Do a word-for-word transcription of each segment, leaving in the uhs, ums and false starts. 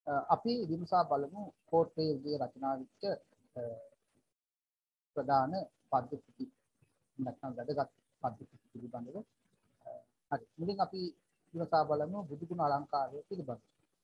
අපි විමසා බලමු කෝට්ටේ යුගයේ රචනා වෙච්ච ප්‍රධාන පද්ධති නැත්නම් වැදගත් පද්ධති පිළිබඳව. හරි. මුලින් අපි විමසා බලමු බුදුගුණ අලංකාරය පිළිබඳව.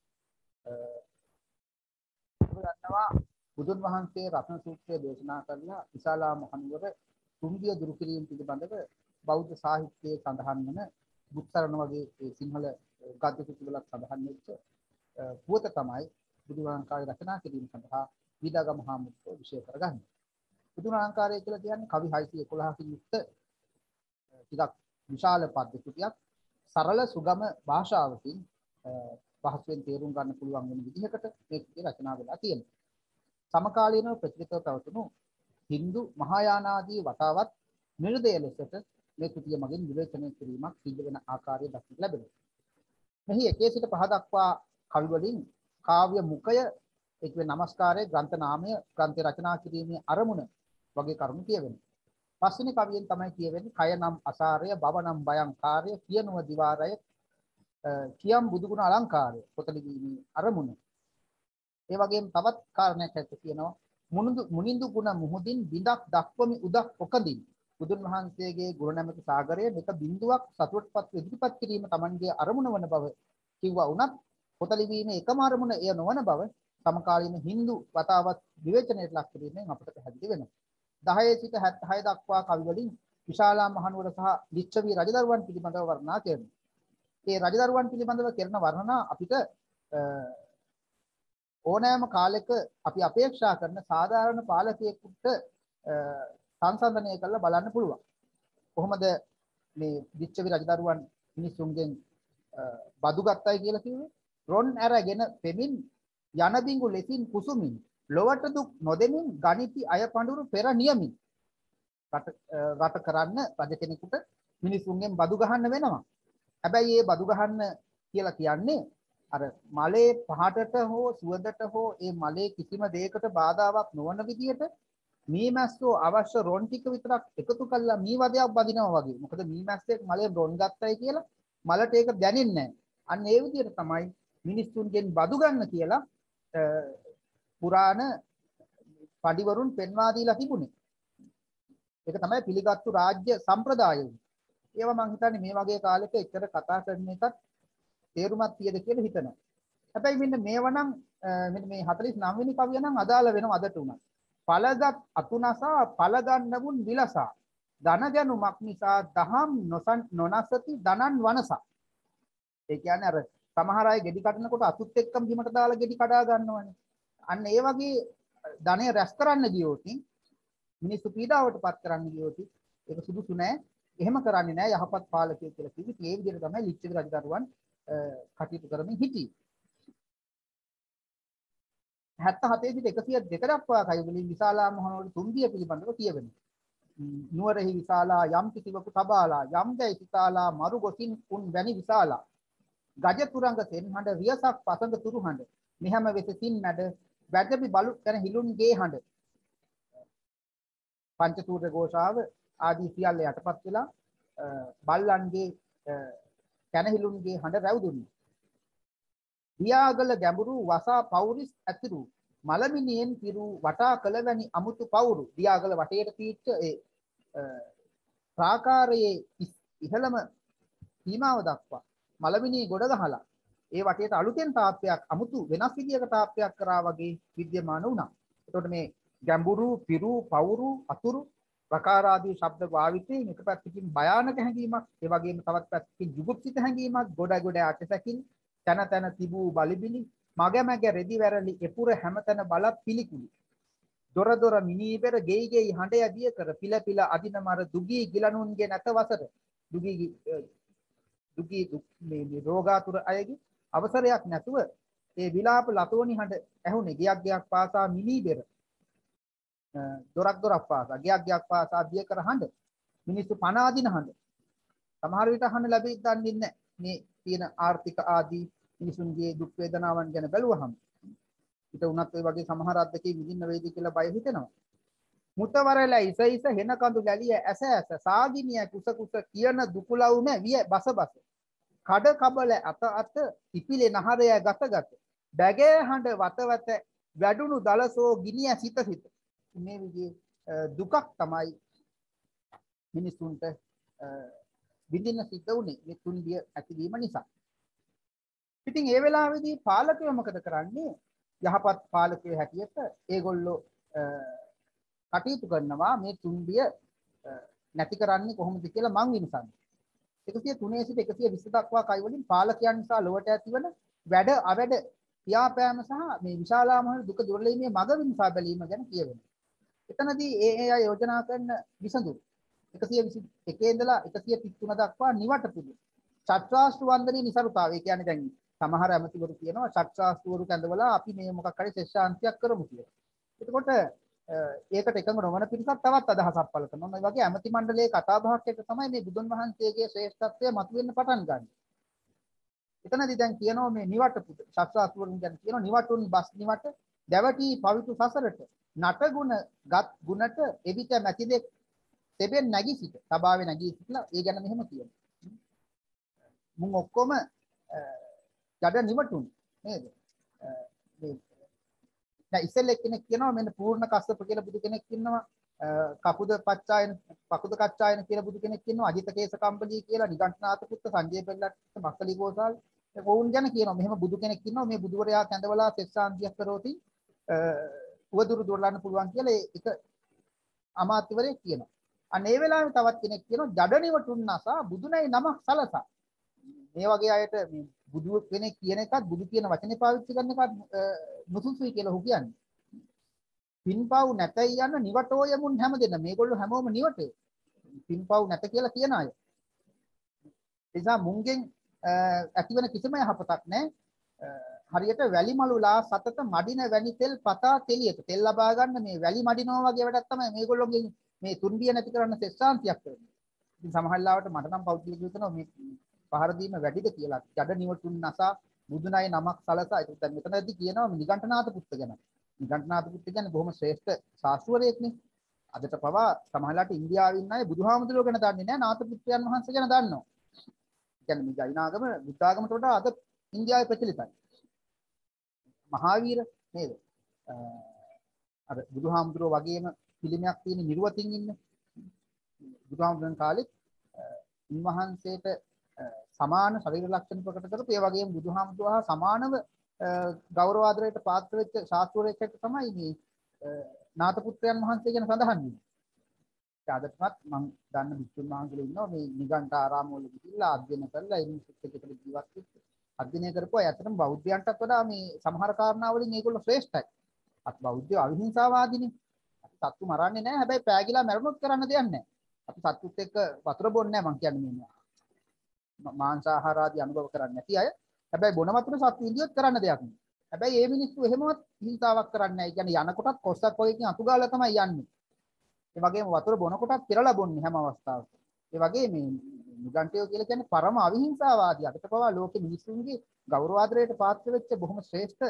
ඔබ දන්නවා බුදුන් වහන්සේ රත්න සූත්‍රය දේශනා කළා විශාලා මහනුවර තුන්බිය දුරු කිරීම පිළිබඳව බෞද්ධ සාහිත්‍යයේ සඳහන් වන බුත්සරණ වගේ ඒ සිංහල ගද්‍ය පිටුවල සඳහන් වෙච්ච පුවත තමයි බුදුන් අලංකාරය රචනා කිරීම සඳහා විදාගම හාමුදුරුවෝ විශේෂ කරගන්නේ. බුදුන් අලංකාරය කියලා කියන්නේ කවි හයසිය එකොළහකින් යුක්ත ටිකක් විශාල පද්ධතියක් සරල සුගම භාෂාවකින් පහසුවෙන් තේරුම් ගන්න පුළුවන් වෙන විදිහකට මේක රචනා වෙලා තියෙනවා. සමකාලීනව ප්‍රචලිතව පැවතුණු හින්දු මහායානාදී වතාවත් නිර්දය ලෙසට මේ කෘතිය මගින් විවේචනය කිරීමක් සිදු වෙන ආකාරය දක්නට ලැබෙනවා. මෙහි එකේ සිට පහ දක්වා කවි වලින් කාව්‍ය මුඛය, ඒ කියන්නේ නමස්කාරය, ග්‍රන්ථ නාමය, ග්‍රන්ථ රචනා කිරීමේ අරමුණ වගේ කරුණු කියවෙනවා. පස්වෙනි කවියෙන් තමයි කියවෙන්නේ කය නම් අසාරය, බව නම් භයංකාරය, කියනුව දිවාරය, කියම් බුදුගුණ අලංකාරය, පොත ලිවීමේ අරමුණ. ඒ වගේම තවත් කාරණයක් ඇත්ත කියනවා මුනිඳු මුනිඳු ගුණ මුහුදින් බිඳක් දක්වමි උදක් ඔකදින්. බුදුන් වහන්සේගේ ගුණ නැමැති සාගරයේ එක බිඳුවක් සතුටපත් ඉදිරිපත් කිරීම Tamanගේ අරමුණ වන බව කිව්වා වුණත් පොත ලිවීමේ එකම අරමුණ එය නොවන බව සමකාලීන හින්දු වතාවත් විවේචනයට ලක් කිරීමෙන් අපට පැහැදිලි වෙනවා. දහයේ සිට හැත්තෑ හය දක්වා කවි වලින් විශාලා මහනුවර සහ ලිච්ඡවි රජදරුවන් පිළිබඳව වර්ණනා කරනවා. මේ රජදරුවන් පිළිබඳව කරන වර්ණනා අපිට ඕනෑම කාලයක අපි අපේක්ෂා කරන සාධාරණ පාලකයෙකුට සංසන්දනය කරලා බලන්න පුළුවන්. කොහොමද මේ ලිච්ඡවි රජදරුවන් මිනිසුන්ගෙන් බදු ගත්තයි කියලා කිව්වේ? රොන් ඇරගෙන පෙමින් යන බිඟු ලෙසින් කුසුමින් ලොවට දුක් නොදෙමින් ගණිති අය පඬුරු පෙර නියමින්. රට රට කරන්න රජ කෙනෙකුට මිනිසුන්ගෙන් බදු ගහන්න වෙනවා. හැබැයි මේ බදු ගහන්න කියලා කියන්නේ අර මලේ පහටට හෝ සුවඳට හෝ ඒ මලේ කිසිම දෙයකට බාධාවක් නොවන විදිහට මීමැස්සෝ අවශ්‍ය රොන් ටික විතරක් එකතු කරලා මී වදයක් බදිනවා වගේ. මොකද මීමැස්සෙක් මලේ රොන් ගත්තයි කියලා මලට ඒක දැනෙන්නේ නැහැ. අන්න ඒ විදිහට තමයි මිනිස්සුන්ගෙන් බදු ගන්න කියලා පුරාණ පඬිවරුන් පෙන්වා දීලා තිබුණේ. ඒක තමයි පිළිගත්තු රාජ්‍ය සම්ප්‍රදායය. ඒවා මම හිතන්නේ මේ වගේ කාලෙක එච්චර කතා කරන එකත් තේරුමක් තියද කියලා හිතනවා. හැබැයි මෙන්න මේව නම් මෙන්න මේ හතළිස් නව වෙනි කවිය නම් අදාළ වෙනවා අදට උනත්. පළගත් අතුනසා පළ ගන්නවුන් විලසා ධන ගැනුමක් නිසා දහම් නොනසති ධනන් වනසා. ඒ කියන්නේ අර සමහර අය ගෙඩි කඩනකොට අතුත් එක්කම බිමට දාලා ගෙඩි කඩා ගන්නවනේ. අන්න ඒ වගේ ධනය රැස් කරන්න ගියොත් මිනිස්සු පීඩාවට පත් කරන්න ගියොත් ඒක සුදුසු නෑ. එහෙම කරන්නේ නෑ යහපත් පාලකයෙක් කියලා කිව්වේ. ඒ විදිහට තමයි ලිච්ඡවි රජදරුවන් කටයුතු කරමින් හිටියේ. හැත්තෑ හතේ සිට එකසිය දෙක දක්වා කවි වලින් විශාලා මහනුවර තුන්බිය පිළිබඳව කියවෙනවා. නුවරෙහි විශාලා යම් කිසිවකු තබාලා යම් දැයි සිතාලා මරු ගොසින් උන් වැනි විශාලා ගජ තුරංග සෙන්හඬ වියසක් පසඟ තුරුහඬ මෙහැම වෙසසින් මැඩ වැජබි බලු කරන හිලුන්ගේ හඬ. පංචතූර්ය ഘോഷාව ආදී සියල්ල යටපත් වෙලා බල්ලන්ගේ කැනහිලුන්ගේ හඬ රැවුදුනි. දියාගල ගැඹුරු වසා පෞරිස් ඇතිරු මලමිනියෙන් පිරු වටා කළවැනි අමුතු පවුරු. දියාගල වටේට පීච්ච ඒ ප්‍රාකාරයේ ඉහළම සීමාව දක්වා මලමිනිය ගොඩ ගහලා ඒ වටේට අලුතෙන් තාප්පයක් අමුතු වෙනස් විදියක තාප්පයක් කරා වගේ විද්‍යමාන වුණා. එතකොට මේ ගැඹුරු පිරු පවුරු අතුරු ප්‍රකාරාදී ශබ්ද භාවිතයෙන් එක පැත්තකින් භයානක හැඟීමක්, ඒ වගේම තවත් පැත්තකින් ජුගුප්සිත හැඟීමක්, ගොඩ ගොඩ ඇටසැකිලි, තන තන තිබූ බලිබිලි, මග මග රෙදි වැරලි එපුර හැමතැන බලත් පිළිකුලි. දොර දොර මිනීබෙර ගෙයි ගෙයි හඬ යදිය කර පිල පිල අදින මර දුගී ගිලනුන්ගේ නැත වසර. දුගී දුගී මේ රෝගාතුර අයගේ අවසරයක් නැතුව ඒ විලාප ලතෝනි හඬ ඇහුනේ. ගියක් ගියක් පාසා මිනීබෙර දොරක් දොරක් පාසා ගියක් ගියක් පාසා දිය කර හඬ මිනිස්සු පණ අදින හඬ. සමහර විට අහන්න ලැබෙයි දන්නේ නැහැ. මේ තියෙන ආර්ථික ආදී මිනිසුන්ගේ දුක් වේදනාවන් ගැන බැලුවහම ඊට උනත් ඒ වගේ සමහර අද්දකේ විඳින්න වේද කියලා බය හිතෙනවා. මුතවරල ඉස ඉස හෙන කඳු ගැලිය ඇස ඇස සාගිනිය කුස කුස කියන දුකුලවුම විය බස බස කඩ කබල අත අත ඉපිලේ නහරය ගත ගත බැගේ හඬ වතවත වැඩුණු දලසෝ ගිනිය සිත සිත. මේ විදිහේ දුකක් තමයි මිනිසුන්ට විඳින්න සිද්ධ වුණේ මේ තුන්බිය ඇතිවීම නිසා. ඉතින් ඒ වෙලාවේදී පාලකයෝ මොකද කරන්නේ? යහපත් පාලකයෝ හැටියට ඒගොල්ලෝ කටයුතු කරනවා මේ තුන්බිය නැති කරන්නේ කොහොමද කියලා මං විමසන්නේ. එකසිය තුනේ සිට එකසිය විස්ස දක්වා කයි වලින් පාලකයන් නිසා ලොවට ඇතිවන වැඩ අවැඩ පියාපෑම සහ මේ විශාලාමහල් දුක දුර්ලභීමේ මඟ විමසා බැලීම ගැන කියවෙනවා. එතනදී ඒ ඒ අය යෝජනා කරන විසඳුම් එකසිය විසි එකේ ඉඳලා එකසිය තිස් තුන දක්වා නිවට පුදු ශාස්ත්‍රාස්ත්‍ර වන්දනයේ નિසරුතාවය කියන්නේ දැන් සමහර ඇමතිවරු කියනවා ශාස්ත්‍රාස්ත්‍රවරු කැඳවලා අපි මේ මොකක් හරි ශිෂ්‍යාන්තියක් කරමු කියලා. එතකොට ඒකට එකඟ නොවන පිරිසක් තවත් අදහසක් පළ කරනවා. මේ වගේ ඇමති මණ්ඩලයේ කතා බහක් එක තමයි මේ බුදුන් වහන්සේගේ ශ්‍රේෂ්ඨත්වය මතුවෙන්න පටන් ගන්න. එතනදී දැන් කියනවා මේ නිවට පුද ශාස්ත්‍රාස්ත්‍රවරුන් ගැන කියනවා නිවටුන් බස් නිවට දැවටි පවිතු සසරට නටගුණ ගත් ගුණට එවිට මැතිදෙක් තෙබෙන් නැගී සිට සභාවේ නැගී සිටලා ඒ ගැන මෙහෙම කියනවා. මුන් ඔක්කොම ජඩ නිවටුන් නේද? මේ දැන් ඉස්සෙල්ලා කෙනෙක් කියනවා මෙන්න පූර්ණ කස්සප කියලා බුදු කෙනෙක් ඉන්නවා. කකුද පච්චායන පකුද කච්චායන කියලා බුදු කෙනෙක් ඉන්නවා. අජිත කේස කම්බලී කියලා නිගණ්ඨනාත පුත්ත සංජය පෙරලත් මක්කලි ගෝසාල් වුන් ගැන කියනවා. මෙහෙම බුදු කෙනෙක් ඉන්නවා. මේ බුදුවරයා කැඳවලා සෙස්සාන්තියක් කරෝති උවදුරු දොරලන්න පුළුවන් කියලා ඒක අමාත්‍යවරයෙක් කියනවා. අන්න ඒ වෙලාවේ තවත් කෙනෙක් කියනවා ජඩ නිවටුන් නැසා බුදුනයි නමක් සලසා. මේ වගේ අයට මේ බුදු කෙනෙක් කියන එකත් බුදු කියන වචනේ පාවිච්චි කරන එකත් නුසුසුයි කියලා හු කියන්නේ. පින්පව් නැතයි යන නිවටෝ යමුන් හැමදෙන්න මේගොල්ලෝ හැමෝම නිවටේ. පින්පව් නැත කියලා කියන අය. ඒ නිසා මුංගෙන් ඇතිවන කිසිම යහපතක් නැහැ. හරියට වැලි මලුලා සතත මඩින වැනි තෙල් පතා තෙලියට තෙල් ලබා ගන්න මේ වැලි මඩිනවා වගේ වැඩක් තමයි මේගොල්ලෝගෙන් මේ තුන්බිය නැති කරන්න සෙස්සාන්තියක් කරන්නේ. ඉතින් සමහර ලාවට මට නම් පෞද්ගලිකව හිතෙනවා මේ පහර දීම වැඩිද කියලා. ජඩ නිවටුන් නැසා බුදුනයි නමක් සලසා. ඒක දැන් මෙතනදී කියනවා නිගණ්ඨනාත පුත්ත ගැන. නිගණ්ඨනාත පුත්ත කියන්නේ බොහොම ශ්‍රේෂ්ඨ ශාස්ත්‍රවරයෙක්නේ. අදට පවා සමහරලාට ඉන්දියාවේ ඉන්න අය බුදුහාමුදුරුවෝ ගැන දන්නේ නැහැ. නාථ පුත්‍රයන් වහන්සේ ගැන දන්නවා. කියන්නේ මේ ජෛනාගම බුද්ධාගමට වඩා අද ඉන්දියාවේ ප්‍රචලිතයි. මහාවීර නේද? අර බුදුහාමුදුරුවෝ වගේම පිළිමයක් තියෙන නිර්වතින් ඉන්නේ. බුදුහාමුදුරන් කාලෙත් උන්වහන්සේට සමාන ශරීර ලක්ෂණ ප්‍රකට කරපු ඒ වගේම බුදුහාමුදුරුවෝ හා සමානව ගෞරව ආදරයට පාත්‍ර වෙච්ච ශාස්ත්‍රවේදෙක් තමයි මේ නාථ පුත්‍රයන් වහන්සේ ගැන සඳහන් වෙන්නේ. ඒ අදටත් මම දන්න විසුණු මහන්සියලා ඉන්නවා මේ නිගණ්ඨ ආරාම වල ගිහිල්ලා අධ්‍යයන කරලා ඒ මිනිස්සුත් එක්ක ජීවත් වෙච්ච අධ්‍යයනය කරපුවා. ඇත්තටම බෞද්ධයන්ටත් වඩා මේ සමහර කාරණා වලින් මේගොල්ලෝ ශ්‍රේෂ්ඨයි. අත් බෞද්ධයෝ අවිහිංසාවාදීනේ. අපි සත්තු මරන්නේ නැහැ. හැබැයි පෑගිලා මැරුණොත් කරන්න දෙයක් නැහැ. අපි සත්තුත් එක්ක වතුර බොන්නේ නැහැ මං කියන්නේ මේ. මාංශ ආහාර ආදී අනුභව කරන්නේ නැති අය. හැබැයි බොන වතුර සත්තු ඉන්දියොත් කරන්න දෙයක් නෑ. හැබැයි මේ මිනිස්සු එහෙමවත් හිංසාවක් කරන්නේ නැහැ. ඒ කියන්නේ යන කොටත් කොස්සක් වගේ අතු ගාලා තමයි යන්නේ. ඒ වගේම වතුර බොන කොටත් පෙරලා බොන්නේ හැම අවස්ථාවකම. ඒ වගේ මේ නිගණ්ඨයෝ කියලා කියන්නේ පරම අවිහිංසාවාදී. අකට පවා ලෝකෙ මිනිස්සුන්ගේ ගෞරව ආදරයට පාත්‍ර වෙච්ච බොහොම ශ්‍රේෂ්ඨ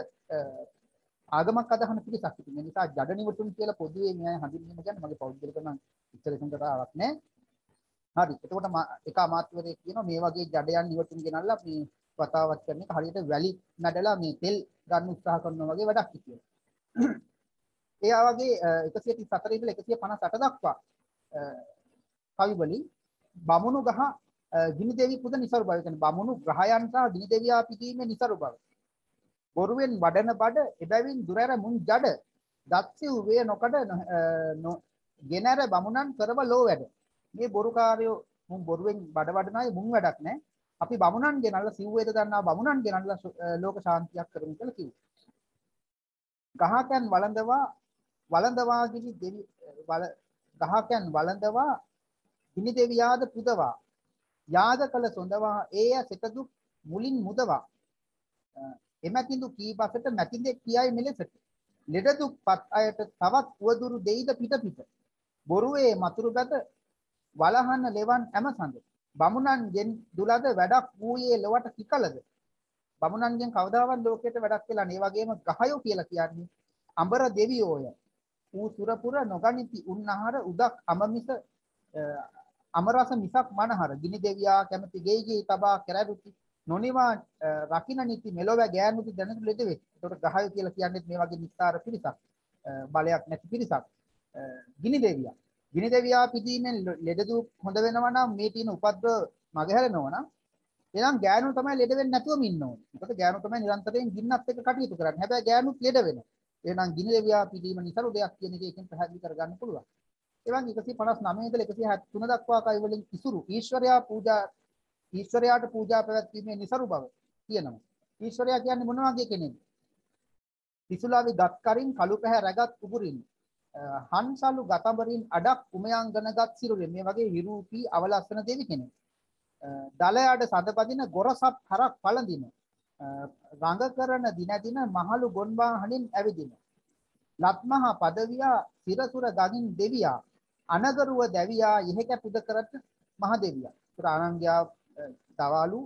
ආගමක් අදහන පිරිසක්. ඉතින් ඒ නිසා ජඩ නිවටුන් කියලා පොදුවේ මේ හඳුන්වීම කියන්නේ මගේ පෞද්ගලික නම් ඉතල සංකතාවක් නෑ. හරි. එතකොට එක අමාත්‍යවරයෙක් කියනවා මේ වගේ ජඩයන් නිවටුන් ගෙනල්ලා මේ වතාවත් කරන එක හරියට වැලි නැඩලා මේ තෙල් ගන්න උත්සාහ කරනවා වගේ වැඩක් කියලා. ඒ වගේ එකසිය තිස් හතර ඉඳලා එකසිය පනස් අට දක්වා කවි වලින් බමුණු ගහ ගිනි දෙවි පුද නිසරු බව කියන්නේ බමුණු ග්‍රහයන් සහ ගිනි දෙවියා පිටීමේ නිසරු බව. බොරුවෙන් වඩන බඩ එබැවින් දුරැර මුන් ජඩ දත්සිව් වේ නොකඩ ගෙනර බමුණන් කරව ලෝ වැඩ. මේ බොරුකාරයෝ මුන් බොරුවෙන් බඩ වඩන අය මුන් වැඩක් නැහැ. අපි බමුණන් ගෙනල්ලා සිව් වේද දන්නා බමුණන් ගෙනල්ලා ලෝක ශාන්තියක් කරමු කියලා කිව්වා. ගහකන් වළඳවා වළඳවා ගිනි දෙවි ගහකන් වළඳවා ගිනි දෙවියාද පුදවා යාද කළ සොඳවා ඒය සිත දුක් මුලින් මුදවා එමැතිඳු කීපසට නැතිදෙක් කියයි මෙලෙසට ලෙඩ දුක්පත් අයට තවත් උවදුරු දෙයිද පිට පිට බොරුවේ මතුරු බැද වලහන ලෙවන් ඇමසඳ බමුණන්ගෙන් දුලද වැඩක් වූයේ ලොවට කිකලද බමුණන්ගෙන් කවදාවත් ලෝකයට වැඩක් කියලා නේ. වගේම ගහයෝ කියලා කියන්නේ අඹර දෙවියෝය. ඌ සුරපුර නොගනිති උන්නහර උදක් අමමිස අමරස මිසක් මනහර ගිනි දෙවියා කැමති ගෙයි ගෙයි තබා කරරුති නොනිවා රකින්න නීති මෙලොව ගෑනුති දැනුතු ලෙඩ වේ. ඒකට ගහය කියලා කියන්නේ මේ වගේ නිස්තාර පිරිසක්. බලයක් නැති පිරිසක්. ගිනි දෙවියා. ගිනි දෙවියා පිටීමෙන් ලෙඩ දු හොඳ වෙනවා නම් මේ තියෙන උපද්‍රව මගහැරෙනවා නම් එහෙනම් ගෑනු තමයි ලෙඩ වෙන්නේ නැතුවම ඉන්න ඕනේ. මොකද ගෑනු තමයි නිරන්තරයෙන් ගින්නත් එක්ක කටයුතු කරන්නේ. හැබැයි ගෑනුත් ලෙඩ වෙනවා. එහෙනම් ගිනි දෙවියා පිටීම නිසරු දෙයක් කියන එක එකෙන් පැහැදිලි කරගන්න පුළුවන්. ඒ වගේ එකසිය පනස් නවය ඉඳලා එකසිය හැත්තෑ තුන දක්වා කයි වලින් ඉසුරු ඊශ්වරයා පූජා ඊශ්වරයාට පූජා පැවැත්වීමේ නිසරු බව කියනවා. ඊශ්වරයා කියන්නේ මොන වගේ කෙනෙක්ද? පිසුලාවි ගත් කරින් කළු පැහැ රැගත් උගුරින් හංසලු ගතඹරින් අඩක් උමයන්ගනගත් සිරුරෙන් මේ වගේ විරූපී අවලස්සන දෙවි කෙනෙක්. දලයාට සඳපදින ගොරසප් හරක් පළඳින රඟ කරන දින දින මහලු ගොන්වාහනින් ඇවිදින ලත්මහා පදවියා සිරසුර ගගින් දෙවියා අනගරුව දැවියා යෙහෙක පුද කරත් මහ දෙවියා. ඒතර ආනන්දයා දවාලු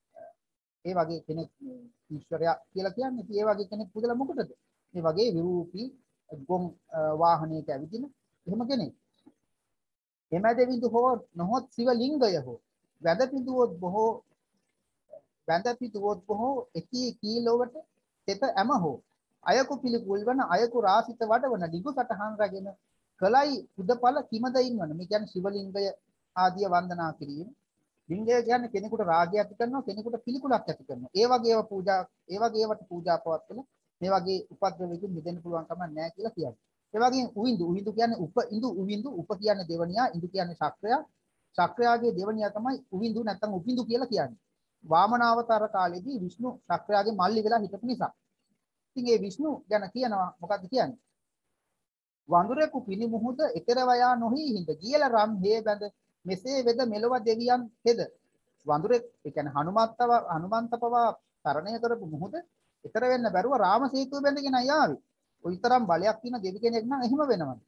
ඒ වගේ කෙනෙක් ඊශ්වරයා කියලා කියන්නේ. ඉතින් ඒ වගේ කෙනෙක් පුදලා මොකටද? මේ වගේ විරූපී ගොම් වාහනයක ඇවිදින එහෙම කෙනෙක්. එමෙදෙවිඳු හෝ නොහොත් සිවලිංගය හෝ වැඳ පිදුවොත් බොහෝ වැඳ පිදුවොත් බොහෝ එකී කීලොවට තෙත ඇම හෝ අයකු පිළිකුල් වන අයකු රාසිත වඩවන දිගු සටහන් රැගෙන කලයි පුදපල කිමද ඉන්වන. මේ කියන්නේ ශිවලිංගය ආදිය වන්දනා කිරීම. ලිංගය කියන්නේ කෙනෙකුට රාගයක් ඇති කරනවා, කෙනෙකුට පිළිකුලක් ඇති කරනවා. ඒ වගේ ඒවා පූජා ඒ වගේ ඒවට පූජා පවත්වන මේ වගේ උපද්‍රවයකින් මිදෙන්න පුළුවන් කම නැහැ කියලා කියන්නේ. ඒ වගේම උවින්දු උවින්දු කියන්නේ උප ඉඳු උවින්දු උප කියන්නේ දෙවනියා, ඉඳු කියන්නේ ශක්‍රයා. ශක්‍රයාගේ දෙවනියා තමයි උවින්දු නැත්නම් උපින්දු කියලා කියන්නේ. වාමනාවතාර කාලේදී විෂ්ණු ශක්‍රයාගේ මල්ලි වෙලා හිටපු නිසා. ඉතින් ඒ විෂ්ණු ගැන කියනවා මොකක්ද කියන්නේ? වඳුරෙකු පිළිමුහුද ඊතර වයා නොහි හිඳ ගියල රම් හේ බඳ මෙසේ වෙද මෙලොව දෙවියන් හෙද. වඳුරෙක් ඒ කියන්නේ හනුමත්තව හනුමන්ත පවා තරණය කරපු මුහුද ඊතර වෙන්න බැරුව රාම සේතුව බැඳගෙන ආවේ. ඔයිතරම් බලයක් තියෙන දෙවි කෙනෙක් නම් එහෙම වෙනවද?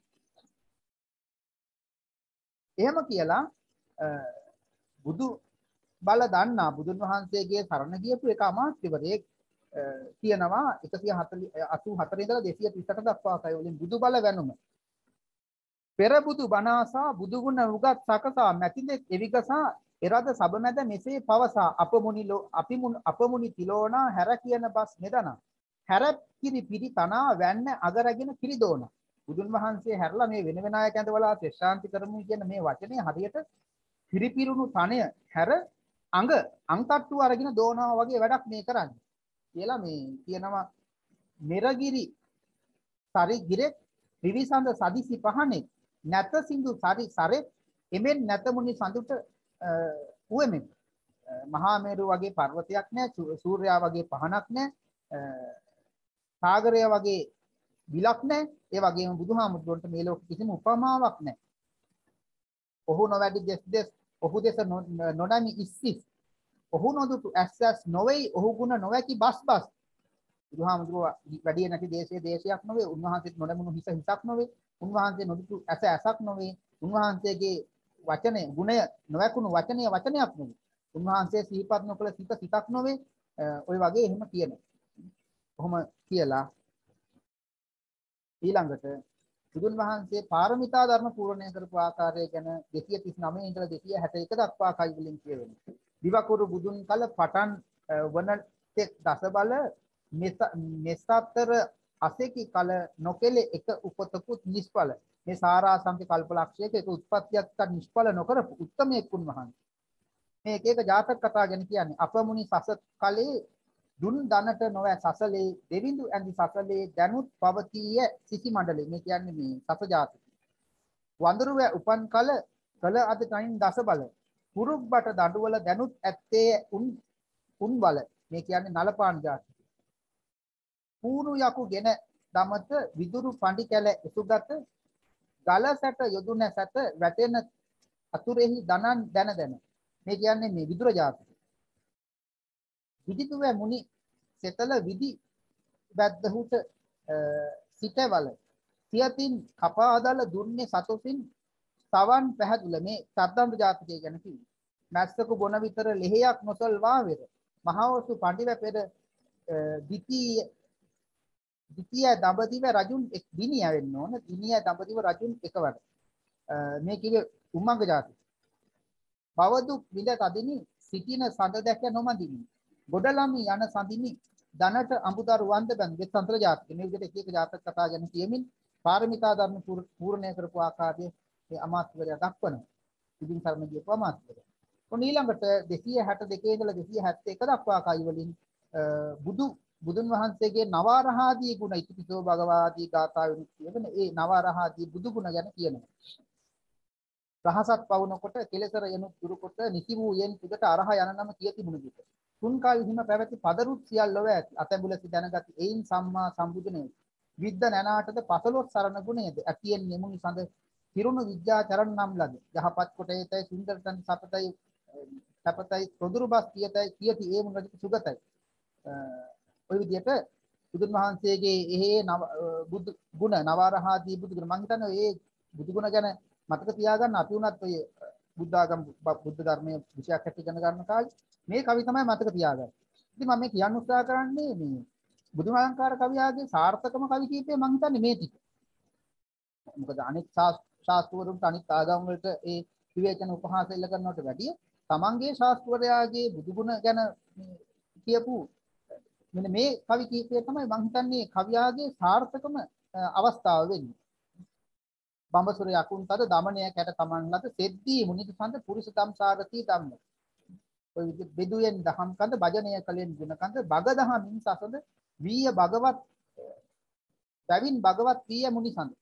එහෙම කියලා බුදු බල දන්නා බුදුන් වහන්සේගේ සරණ ගියපු එක අමාත්‍යවරයෙක් කියනවා එකසිය අසූ හතර ඉඳලා දෙසිය තිසට දක්වා කයි වලින් බුදු බල වැනුම පෙර බුදු බණාසා බුදු ගුණ උගත් සකසා මැතිදෙක් එවිගසා එරද සබමැද මෙසේ පවසා අපමුනිලෝ අපිමුන් අපමුනි තිලෝනා හැර කියන බස් නෙදනා හැර කිරි පිරි තනා වැන්න අගරගෙන කිරිදෝන. බුදුන් වහන්සේ හැරලා මේ වෙන වෙන අය කැඳවලා ශාන්ති කරමු කියන මේ වචනේ හරියට පිරිපිරුණු තනය හැර අඟ අංතට්ටු අරගෙන දෝනවා වගේ වැඩක් මේ කරන්නේ කියලා මේ කියනවා. මෙරගිරි සරි ගිරෙක් විවිසඳ සදිසි පහනේ නැත සිඳු සරි සරේ එමෙන් නැතමුනි සඳුට උවෙමෙ. මහා මේරු වගේ පර්වතයක් නැහැ, සූර්යයා වගේ පහනක් නැහැ, සාගරය වගේ විලක් නැහැ. ඒ වගේම බුදුහාමුදුරන්ට මේ ලෝකෙ කිසිම උපමාවක් නැහැ. ඔහු නොවැඩි දෙස් දෙස් ඔහු දෙස නොනමි ඉස්සිස් ඔහු නොදුටු ඇස් ඇස් නොවේයි ඔහු ගුණ නොවැකි බස් බස්. බුදුහාමුදුරුවෝ වැඩි නැති දේශයේ දේශයක් නොවේ. උන්වහන්සේත් නොනමුණු හිස හිසක් නොවේ. උන්වහන්සේ නොදුටු ඇස ඇසක් නොවේ. උන්වහන්සේගේ වචනේ ගුණය නොවැකුණු වචනය වචනයක් නොවේ. උන්වහන්සේ සිහිපත් නොකළ සිත සිතක් නොවේ. ඔය වගේ එහෙම කියනවා. කොහොම කියලා ඊළඟට බුදුන් වහන්සේ පාරමිතා ධර්ම පූර්ණය කරපු ආකාරය ගැන දෙසිය තිස් නවය ඉඳලා දෙසිය හැට එක දක්වා කයි වලින් කියවෙනවා. දිවකුරු බුදුන් කල පටන් වන තෙක් දස බල මෙසතර අසේකි කල නොකෙලේ එක උපතකුත් නිෂ්ඵල. මේ සාරාසංඛ්‍ය කල්පලක්ෂයක එක උත්පත්තියක් නිෂ්ඵල නොකරපු උත්තමයෙක් වහන්සේ. මේ එක එක ජාතක කතා ගැන කියන්නේ අපමුණි සස කලේ දුන් දනට නොවැ සසලේ දෙවිඳු ඇඳි සසලේ දැනුත් පවතිය සිසි මණ්ඩලේ. මේ කියන්නේ මේ සස ජාතක. වඳුරුව උපන් කල කල අද තනින් දස බල පුරුබ්බට දඬුවල දැනුත් ඇත්තේ උන් උන් බල. මේ කියන්නේ නලපාන ජාතක. පූරු යකුගෙන දමත විදුරු පඬි කැල එසුගත ගල සැට යොදුන සැට වැටෙන අතුරෙහි දනන් දැන දැන. මේ කියන්නේ මේ විදුර ජාතක. විදිතුව මුනි සෙතල විදි වැද්දහුට සිටවල සියතින් කපාදල දුන්නේ සතොසින් සවන් පැහැදුල. මේ සද්දන්ත ජාතකය ගැන කිව්වේ. මැස්සක බොන විතර ලෙහෙයක් නොසල්වා වෙර මහවසු පඬිව පෙර දිතී දිතිය දඹදිව රජුන් එක් දිනිය වෙන්න ඕන. දිනිය දඹදිව රජුන් එකවර. මේ කිව්වේ උම්මංග ජාතකය. බවදු විඳ තදිනි සිටින සඳ දැක නොමදිනි ගොඩලමි යන සඳිනි දනට අඹුදරු වන්ද බඳ වෙත් අන්තර ජාතක මේ විදිහට එක එක ජාතක කතා ගැන කියමින් පාරමිතා ධර්ම පූර්ණය කරපු ආකාරයේ ඒ අමාත්‍යවරයා දක්වනවා. ඉදින් සරණ ගියපු අමාත්‍යවරයා. ඔන්න ඊළඟට දෙසිය හැට දෙකේ ඉඳලා දෙසිය හැත්තෑ එක දක්වා කයි වලින් බුදු බුදුන් වහන්සේගේ නවාරහාදී ගුණ ඉතිපිසෝ භගවාදී ගාථාවෙන් කියවෙන ඒ නවාරහාදී බුදු ගුණ ගැන කියනවා. රහසත් පවුනකොට කෙලෙසර යනු දුරු කොට නිසි වූ යෙන් පිටට අරහ යන නම කිය තිබුණු විට තුන් කල් හිම පැවති පදරුත් සියල්ලව ඇති අතැඹුලසි දැනගති එයින් සම්මා සම්බුදුනේ විද්ද නැනාටද පසළොස් සරණ ගුණයේද ඇතියෙන් නෙමුනි සඳ පිරුණු විද්‍යා චරණ නම් ලද යහපත් කොට ඒතයි සුන්දරතන් සපතයි සපතයි සොදුරු බස් කියතයි කියති ඒ මුනට සුගතයි ඔය විදිහට බුදුන් වහන්සේගේ එහෙ බුදු ගුණ නවරහාදී බුදු ගුණ මම හිතන්නේ ඒ බුදු ගුණ ගැන මතක තියාගන්න අපි උනත් ඔය බුද්ධාගම බුද්ධ ධර්මයේ විශයක් ඇති ඉගෙන ගන්න කාලේ මේ කවි තමයි මතක තියාගන්න. ඉතින් මම මේ කියන්න උත්සාහ කරන්නේ මේ බුදුමාංකාර කවියාගේ සාර්ථකම කවි කීපය මම හිතන්නේ මේ ටික. මොකද අනිත් ශාස්ත්‍රවරුන්ට අනිත් ආගම් වලට ඒ විවේචන උපහාස එල්ල කරනවට වැඩිය තමන්ගේ ශාස්ත්‍රවරයාගේ බුදු ගුණ ගැන කියපු මෙන්න මේ කවි කීපය තමයි මම හිතන්නේ කවියාගේ සාර්ථකම අවස්ථාව වෙන්නේ. බඹසුර යකුන්තද දමනය කැට තමන් ලද සෙද්දී මුනිදු සඳ පුරුෂ ධම්සාරති ධම්ම. ඔය විදිහට බෙදුයෙන් දහම් කඳ භජනය කලෙන් ගුණ කඳ බගදහමින් සසඳ වීය භගවත් බැවින් භගවත් වීය මුනි සඳ.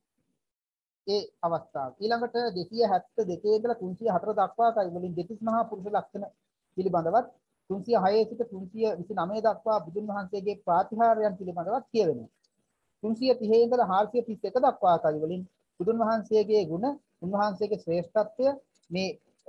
ඒ අවස්ථාව. ඊළඟට දෙසිය හැත්තෑ දෙකේ ඉඳලා තුන්සිය හතර දක්වා කයි වලින් දෙතිස් මහා පුරුෂ ලක්ෂණ පිළිබඳවත් තුන්සිය හය සිට තුන්සිය විසිනවය දක්වා බුදුන් වහන්සේගේ ප්‍රාතිහාර්යයන් පිළිබඳවත් කියවෙනවා. තුන්සිය තිහේ ඉඳලා හාරසිය තිස් එක දක්වා කයි වලින් බුදුන් වහන්සේගේ ගුණ, උන්වහන්සේගේ ශ්‍රේෂ්ඨත්වය මේ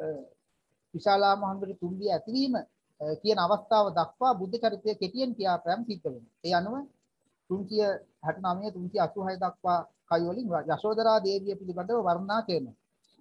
විශාලා මහන්සිය තුන්දිය ඇතිවීම කියන අවස්ථාව දක්වා බුද්ධ චරිතය කෙටියෙන් කියාපෑම් සිද්ධ වෙනවා. ඒ අනුව තුන්සිය හැට නවය තුන්සිය අසූ හය දක්වා කයි වලින් යශෝදරා දේවිය පිළිබඳව වර්ණනා කරනවා.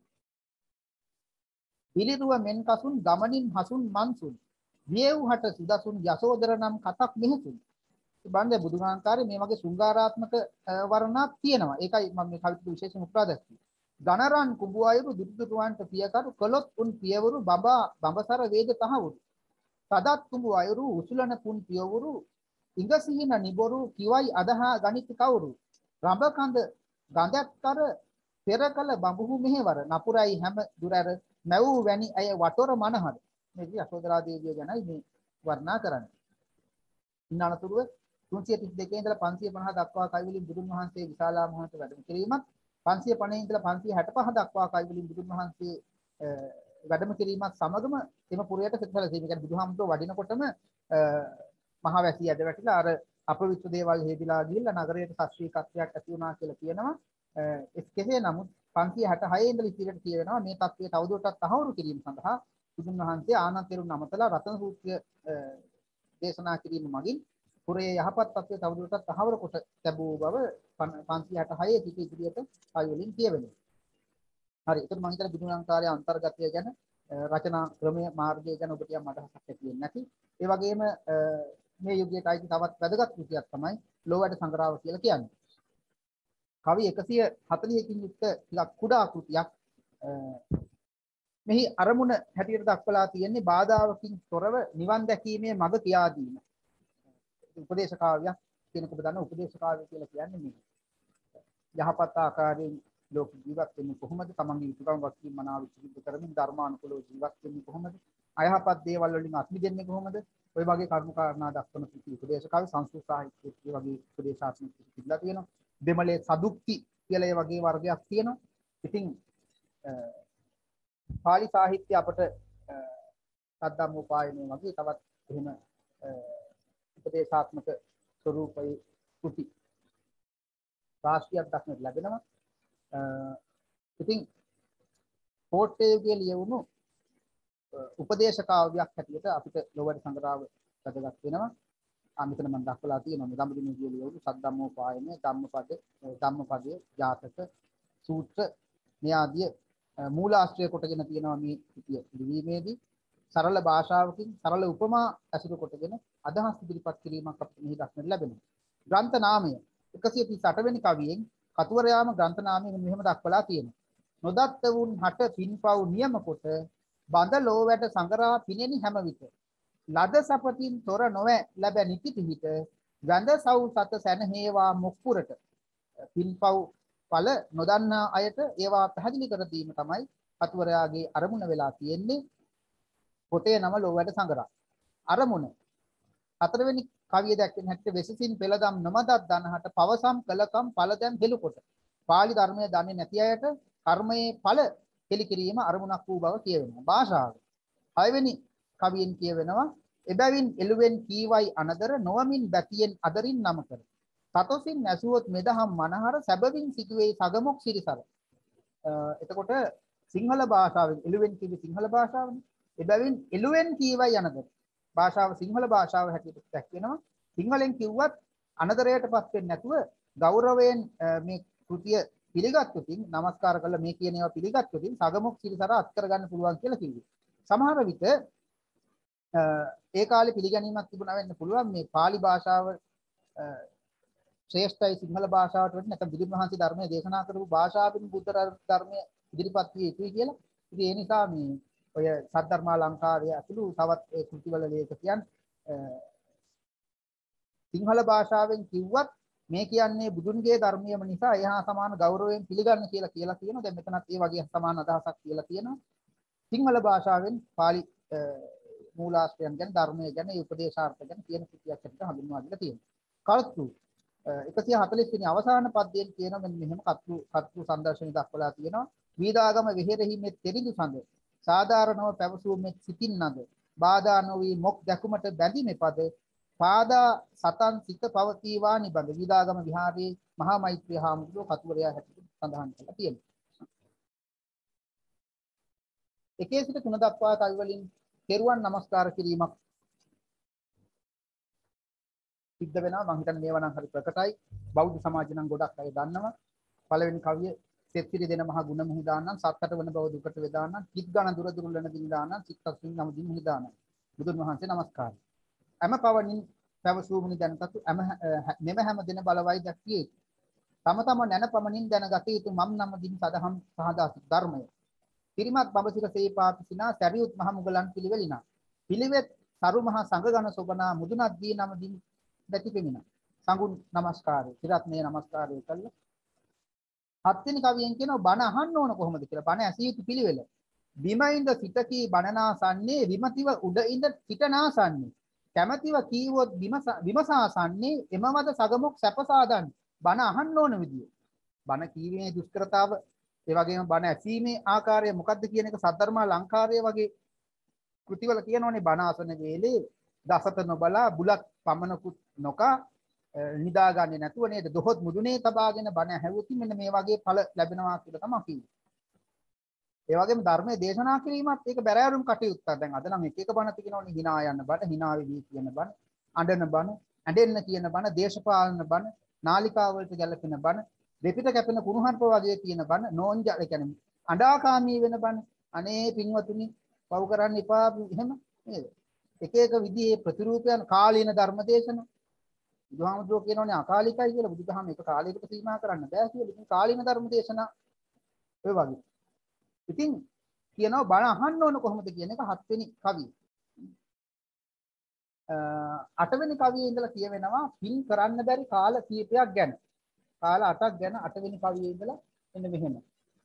පිළිරුව මෙන් කසුන් ගමනින් හසුන් මන්සුන් වියව්හට සුදසුන් යශෝදර නම් කතක් මෙහෙසුන්. බණ්ඩේ බුදුමාංකාරේ මේ වගේ ශෘංගාරාත්මක වර්ණනා තියෙනවා. ඒකයි මම මේ කවිත විශේෂම උපුටා දැක්කේ. ගණරන් කුඹු අයුරු දුටුදුටුවන්ට පියකරු කළොත් උන් පියවරු බබා බඹසර වේද තහවුරු. සදත් කුඹු අයුරු උසුලන පුන් පියවරු ඉඟසිහින නිබොරු කිවයි අදහා ගනිත කවුරු. රඹකඳ ගඳක්කර පෙරකල බඹුහු මෙහෙවර නපුරයි හැම දුරර නැවූ වැනි අය වටොර මනහද. මේ යශෝදරා දේවිය ගැනයි මේ වර්ණනා කරන්නේ. ඉන්නනතුරුව තුන්සිය තිස් දෙකේ ඉඳලා පන්සිය පනහ දක්වා කයි වලින් බුදුන් වහන්සේ විශාලා මහත වැඩම කිරීමත් පන්සිය පනහේ ඉඳලා පන්සිය හැට පහ දක්වා කයි වලින් බුදුන් වහන්සේ වැඩම කිරීමත් සමගම එම පුරයට සිතසල සීම කියන්නේ බුදුහාමුදුරුවෝ වඩිනකොටම මහවැසි ඇද වැටිලා අර අපවිත්‍ර දේවල් හේදිලා ගිහිල්ලා නගරයට ශාස්ත්‍රීයත්වයක් ඇති වුණා කියලා කියනවා. කෙසේ නමුත් පන්සිය හැට හය ඉඳලා ඉතිරියට කියවෙනවා මේ தත්ත්වය තවදුරටත් තහවුරු කිරීම සඳහා බුදුන් වහන්සේ ආනන්ද තෙරුන් නමතලා රතන සූත්‍රය දේශනා කිරීම මගින් පුරයේ යහපත් තත්ත්වය තවදුරටත් තහවුරු කොට ලැබූ බව පන්සිය හැට හය සිට ඉදිරියට කයි වලින් කියවෙනවා. හරි. ඒකට මම හිතන්නේ බුදුනාංකාරයේ අන්තර්ගතය ගැන රචනා ක්‍රමය මාර්ගය ගැන ඔබට යම් අදහසක් ඇති වෙන්නේ නැති. ඒ වගේම මේ යුගයට අයිති තවත් වැදගත් කෘතියක් තමයි ලෝවැඩ සංග්‍රහව කියලා කියන්නේ. කවි එකසිය හතළිහකින් යුක්ත ටිකක් කුඩා කෘතියක්. මෙහි අරමුණ හැටියට දක්වලා තියෙන්නේ බාධාවකින් තොරව නිවන් දැකීමේ මඟ කියා දීම. උපදේශ කාව්‍යයක් කියනකොට දන්න උපදේශ කාව්‍ය කියලා කියන්නේ මේ. යහපත් ආකාරයෙන් ලෝක ජීවත් වෙන්නේ කොහොමද? තමන්ගේ යුතුයකම් වස්තුන් මනාව සිදු කරමින් ධර්මානුකූලව ජීවත් වෙන්නේ කොහොමද? අයහපත් දේවල් වලින් අත් මිදෙන්නේ කොහොමද? ඔය වගේ කරුණු කාරණා දක්වන උපදේශ කාව්‍ය සංස්කෘත සාහිත්‍යයේ වගේ උපදේශාත්මක පිළිලා තියෙනවා. දෙමළේ සදුක්ති කියලා ඒ වගේ වර්ගයක් තියෙනවා. ඉතින් පාලි සාහිත්‍ය අපට සද්දම්මෝපායනේ වගේ තවත් එහෙම උපදේශාත්මක ස්වරූපයේ කෘති රාශියක් දක්නට ලැබෙනවා. ඉතින් පොට්ටේගේ ලියවුණු උපදේශ කාව්‍යයක් හැටියට අපිට ලෝවැඩ සංග්‍රහව වැදගත් වෙනවා. ආ මෙතන මම දක්වලා තියෙනවා මේ දඹදිවගේ ලියවුණු සද්දම්මෝපායනේ ධම්මපද ධම්මපදයේ ජාතක සූත්‍ර මේ ආදී මූලාශ්‍රය කොටගෙන තියෙනවා මේ කෘතිය ලිවීමේදී සරල භාෂාවකින් සරල උපමා ඇසුරු කොටගෙන අදහස් ඉදිරිපත් කිරීමක් අපිට මෙහි දක්නට ලැබෙනවා. ග්‍රන්ථ නාමය එකසිය තිස් අට වෙනි කවියෙන් කතුවරයාම ග්‍රන්ථ නාමය මෙහෙම දක්වලා තියෙනවා. නොදත් වුන් හට පින්පව් නියම කොට බඳ ලෝවැඩ සංගරා පිනෙනි හැම විට ලද සපතින් තොර නොවැ ලැබ නිති පිහිට ගඳ සව් සත සැනහේවා මුක්පුරට පින්පව් ඵල නොදන්නා අයට ඒවා පැහැදිලි කර දීම තමයි අතුවරයාගේ අරමුණ වෙලා තියෙන්නේ. පොතේ නම ලෝවැඩ සංගරා. අරමුණ හතරවෙනි කවිය දැක්වෙන හැටි වෙසසින් පෙළදම් නොමදක් දනහට පවසම් කලකම් ඵලදම් හෙළුකොට. පාලි ධර්මයේ දන්නේ නැති අයට කර්මයේ ඵල හෙළි කිරීම අරමුණක් වූ බව කියවෙනවා. භාෂාව. හයවෙනි කවියෙන් කියවෙනවා එබැවින් එළුවෙන් කීවයි අනදර නොවමින් බැතියෙන් අදරින් නම කර. සතොසින් නැසුවොත් මෙදහම් මනහර සැබවින් සිටුවේ සගමොක් සිරිසර. එතකොට සිංහල භාෂාවෙන් එළුවෙන් කියවි සිංහල භාෂාවනේ. එබැවින් එළුවෙන් කීවයි අනදර භාෂාව සිංහල භාෂාව හැටියට දැක්වෙනවා. සිංහලෙන් කිව්වත් අනදරයටපත් වෙන්නේ නැතුව ගෞරවයෙන් මේ කෘතිය පිළිගත්තොතින් নমස්කාර කළා මේ කියන ඒවා පිළිගත්තොතින් සගමුක් සිරිසර අත් කරගන්න පුළුවන් කියලා කිව්වේ. සමහර විට ඒ කාලේ පිළිගැනීමක් තිබුණා වෙන්න පුළුවන් මේ pāli භාෂාව ශ්‍රේෂ්ඨයි සිංහල භාෂාවට වඩා නැත්නම් බුදුන් වහන්සේ ධර්මයේ දේශනා කරපු භාෂාවෙන් බුද්ධ ධර්මයේ ඉදිරිපත් විය යුතුයි කියලා. ඉතින් ඒ නිසා මේ ඔය සද්ධර්මාලංකාරය ඇතුළු තවත් ඒ කෘතිවල ලේඛකයන් සිංහල භාෂාවෙන් කිව්වත් මේ කියන්නේ බුදුන්ගේ ධර්මයම නිසා එහා සමාන ගෞරවයෙන් පිළිගන්න කියලා කියලා කියනවා. දැන් මෙතනත් ඒ වගේ සමාන අදහසක් කියලා කියනවා. සිංහල භාෂාවෙන් pāli මූලාශ්‍රයන් ගැන ධර්මය ගැන උපදේශාර්ථ ගැන කියන කෘතියක් අපිට හඳුන්වා දීලා තියෙනවා. කල්තු එකසිය හතළිස් වෙනි අවසාන පද්‍යයෙන් කියනවා මෙන්න මෙහෙම කත්තු කත්තු සංදර්ශනය දක්වලා තියෙනවා. වීදාගම විහෙරෙහි මෙත් තෙරිඳු සඳ සාධාරණව පැවසූ මෙත් සිතින් නද බාධා නොවි මොක් දැකුමට බැඳි මෙපද පාදා සතන් සිත පවතිවා නිබඳ. වීදාගම විහාරයේ මහා මෛත්‍රී හාමුදුරුවෝ කතුවරයා හැටියට සඳහන් කරලා තියෙනවා. එකේ සිට තුන දක්වා කවි වලින් තෙරුවන් නමස්කාර කිරීමක් සිද්ධ වෙනවා. මම හිතන්නේ මේවා නම් හරි ප්‍රකටයි. බෞද්ධ සමාජය නම් ගොඩක් අය දන්නවා. පළවෙනි කවිය සෙත්තිරි දෙන මහ ගුණ මුහුදානම් සත්තට වන බව දුකට වේදානම් කිත් ගණ දුර දුරලන දින්දානම් සික්කස්මින් නම් දින් මුහුදානම්. බුදුන් වහන්සේ නමස්කාරයි. එම පවණින් පැවසූ මුනි දැනතතු එම මෙම හැම දින බලවයි දැක්වියේ. තම තම නැන පමණින් දැනගත යුතු මම් නම් දින් සදහම් සහදාසි ධර්මය. පිරිමත් බඹසිර සේපාපිසිනා සැරියුත් මහ මුගලන් පිළිවෙලිනා. පිළිවෙත් සරු මහ සංඝගණ සොබනා මුදුනත් දී නම දින් දැති පෙමිනා. සංගුණ නමස්කාරය. තිරත්නේ නමස්කාරය කළා. හත්වෙනි කවියෙන් කියනවා බණ අහන්න ඕන කොහොමද කියලා. බණ ඇසිය යුතු පිළිවෙල. බිමින්ද සිටකී බණනාසන්නේ විමතිව උඩ ඉඳ සිටනාසන්නේ. කැමැතිව කීවොත් විමසාසන්නේ එමවද සගමුක් සැපසාදන්. බණ අහන්න ඕන විදිය. බණ කීමේ දුෂ්කරතාව ඒ වගේම බණ ඇසීමේ ආකාරය මොකක්ද කියන එක සද්ධර්මා ලංකාරය වගේ කෘතිවල කියනෝනේ බණ ආසන වේලේ දසත නොබලා බුලත් පමනකුත් නොකා නිදාගන්නේ නැතුව නේද දොහොත් මුදුනේ තබාගෙන බණ ඇහුවොත් මෙන්න මේ වගේ ඵල ලැබෙනවා කියලා තමයි කියන්නේ. ඒ වගේම ධර්මයේ දේශනා කිරීමත් ඒක බැරෑරුම් කටයුත්තක්. දැන් අද නම් එක එක බණ තියෙනෝනේ hina යන බණ, hina වෙවි කියන බණ, අඬන බණ, ඇඬෙන්න කියන බණ, දේශපාලන බණ, නාලිකා වලට ගැලපෙන බණ, දෙපිට කැපෙන කුණුහරුප වගේ කියන බණ, නෝන්ජ ඒ කියන්නේ අඬාකාමී වෙන බණ. අනේ පින්වතුනි පව් කරන්න එපා එහෙම නේද? එක එක විදිහේ ප්‍රතිරූපයන් කාලීන ධර්ම දේශනා බුදුහාමුදුරුවෝ කියනෝනේ අකාලිකයි කියලා. බුදුදහම එක කාලයකට සීමා කරන්න බෑ කියලා. ඉතින් කාලීන ධර්ම දේශනා ඔය වගේ. ඉතින් කියනවා බණ අහන්න ඕන කොහොමද කියන එක හත්වෙනි කවිය. අටවෙනි කවියේ ඉඳලා කියවෙනවා පින් කරන්න බැරි කාල කීපයක් ගැන. කාල අටක් ගැන අටවෙනි කවියේ ඉඳලා එන්න මෙහෙම.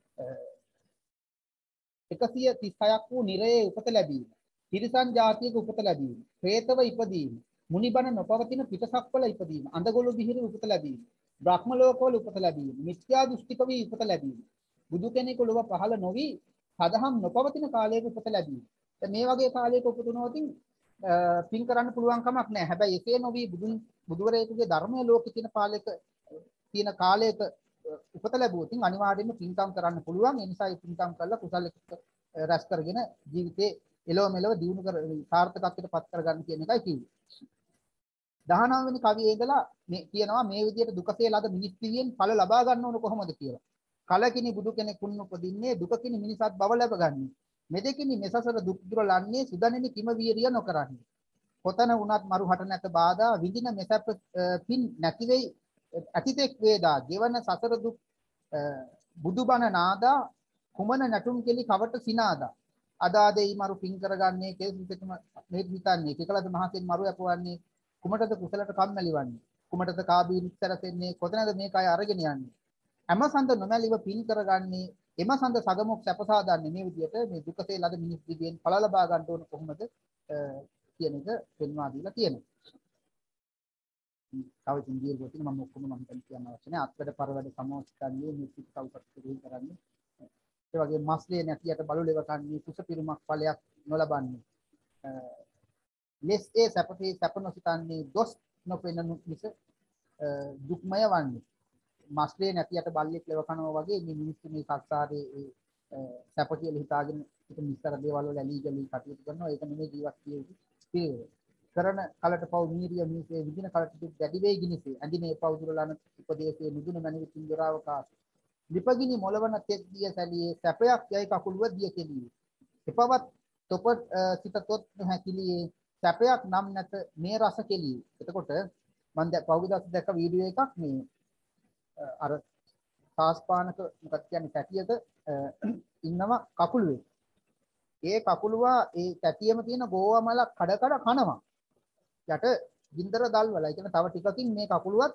එකසිය තිස් හයක් වූ නිරයේ උපත ලැබීම. තිරිසන් ජාතියක උපත ලැබීම. പ്രേතව ඉපදීම. මුනිබණ නොපවතින පිටසක්වල ඉපදීම. අඳගොළු බිහිර උපත ලැබීම. බ්‍රහ්ම ලෝකවල උපත ලැබීම. මිත්‍යා දෘෂ්ටික වී උපත ලැබීම. බුදු කෙනෙකු ලොව පහළ නොවි සදහම් නොපවතින කාලයක උපත ලැබීම. දැන් මේ වගේ කාලයක උපතුනොත් පින් කරන්න පුළුවන් කමක් නැහැ. හැබැයි එසේ නොවි බුදුන් බුදුවරයෙකුගේ ධර්මයේ ලෝකේ තියෙන පාලක තියෙන කාලයක උපත ලැබුවොත් අනිවාර්යයෙන්ම පින්කම් කරන්න පුළුවන්. ඒ නිසා මේ පින්කම් කරලා කුසල රැස් කරගෙන ජීවිතේ එළව මෙලව දියුණු කර සාර්ථකත්වයට පත් කරගන්න කියන එකයි කිව්වේ. දහනව වෙනි කවියේ ඉඳලා මේ කියනවා මේ විදිහට දුකසේ ලද මිනිස් දිවියෙන් ඵල ලබා ගන්න ඕන කොහොමද කියලා. කලකිනි බුදු කෙනෙක් වුන් උපදින්නේ දුකකිනි මිනිසත් බව ලැබගන්නේ. මෙදෙකිනි මෙසසර දුක් දුර ලන්නේ සුදනෙනි කිම වීරිය නොකරන්නේ. කොතන වුණත් මරු හට නැත බාධා විඳින මෙසප් පින් නැති වෙයි අතිතෙක් වේදා ජීවන සසර දුක් බුදුබණ නාදා කුමන නැටුම් කෙලි කවට සිනාදා අද ආදේ මරු පින් කරගන්නේ කේසිතම මේ හිතන්නේ කේකලද මහසෙන් මරු යපවන්නේ කුමටද කුසලට කම්මැලි වන්නේ කුමටද කාබී නිතරසෙන්නේ කොතනද මේ කය අරගෙන යන්නේ හැම සඳ නොමැලිව පින් කරගන්නේ එම සඳ සගමුක් සැපසාදන්නේ මේ විදිහට මේ දුකසේ ලද මිනිස් දිවියෙන් ඵල ලබා ගන්න ඕන කොහොමද කියන එක පෙන්වා දීලා තියෙනවා. තව ඉතින් දීර්ඝව තියෙන මම ඔක්කොම මම හිතන්නේ කියන්න අවශ්‍ය නැහැ. අත්වැඩ පරවැඩ සමෝස්කන්නේ මේ පිට කවුරුත් පිළිහින් කරන්නේ. ඒ වගේ මස්ලේ නැතියට බලුලෙව කන්නේ කුස පිරුමක් ඵලයක් නොලබන්නේ. ලෙස් ඒ සැපසේ සැප නොසිතන්නේ දොස් නොපෙනනු මිස දුක්මය වන්නේ. මස්ලේ නැතියට බල්ලෙක් ලෙව කනවා වගේ මේ මිනිස්සු මේ සංසාරේ සැප කියලා හිතාගෙන ඉතින් මිස්තර දේවල් වල ඇලී ගලී කටයුතු කරනවා. ඒක නෙමෙයි ජීවත් කියේ කරන කලට පව් නීරිය මිනිසේ විදින කලට දැඩි වේ ගිනිසේ ඇඳිනේ පව් දුරලන උපදේශයේ නුදුන මැනිවිතින් දොරාවකා දීපගිනි මොළවන තෙක් දිය සැලියේ සැපයක් යයි කකුලුව දිය කෙලියේ එපවත් තොප සිත තොත් හැකිලියේ සැපයක් නම් නැත මේ රස කෙලියේ. එතකොට මම දැන් පෞද්ගලික දැක්ක වීඩියෝ එකක් මේ අර සාස්පානක මොකක්ද කියන්නේ පැටියක ඉන්නවා කකුලුවේ. ඒ කකුලුවා ඒ පැටියෙම තියෙන ගෝවා මල කඩ කඩ කනවා. යට ගින්දර දල්වලා. ඒ කියන්නේ තව ටිකකින් මේ කකුලුවත්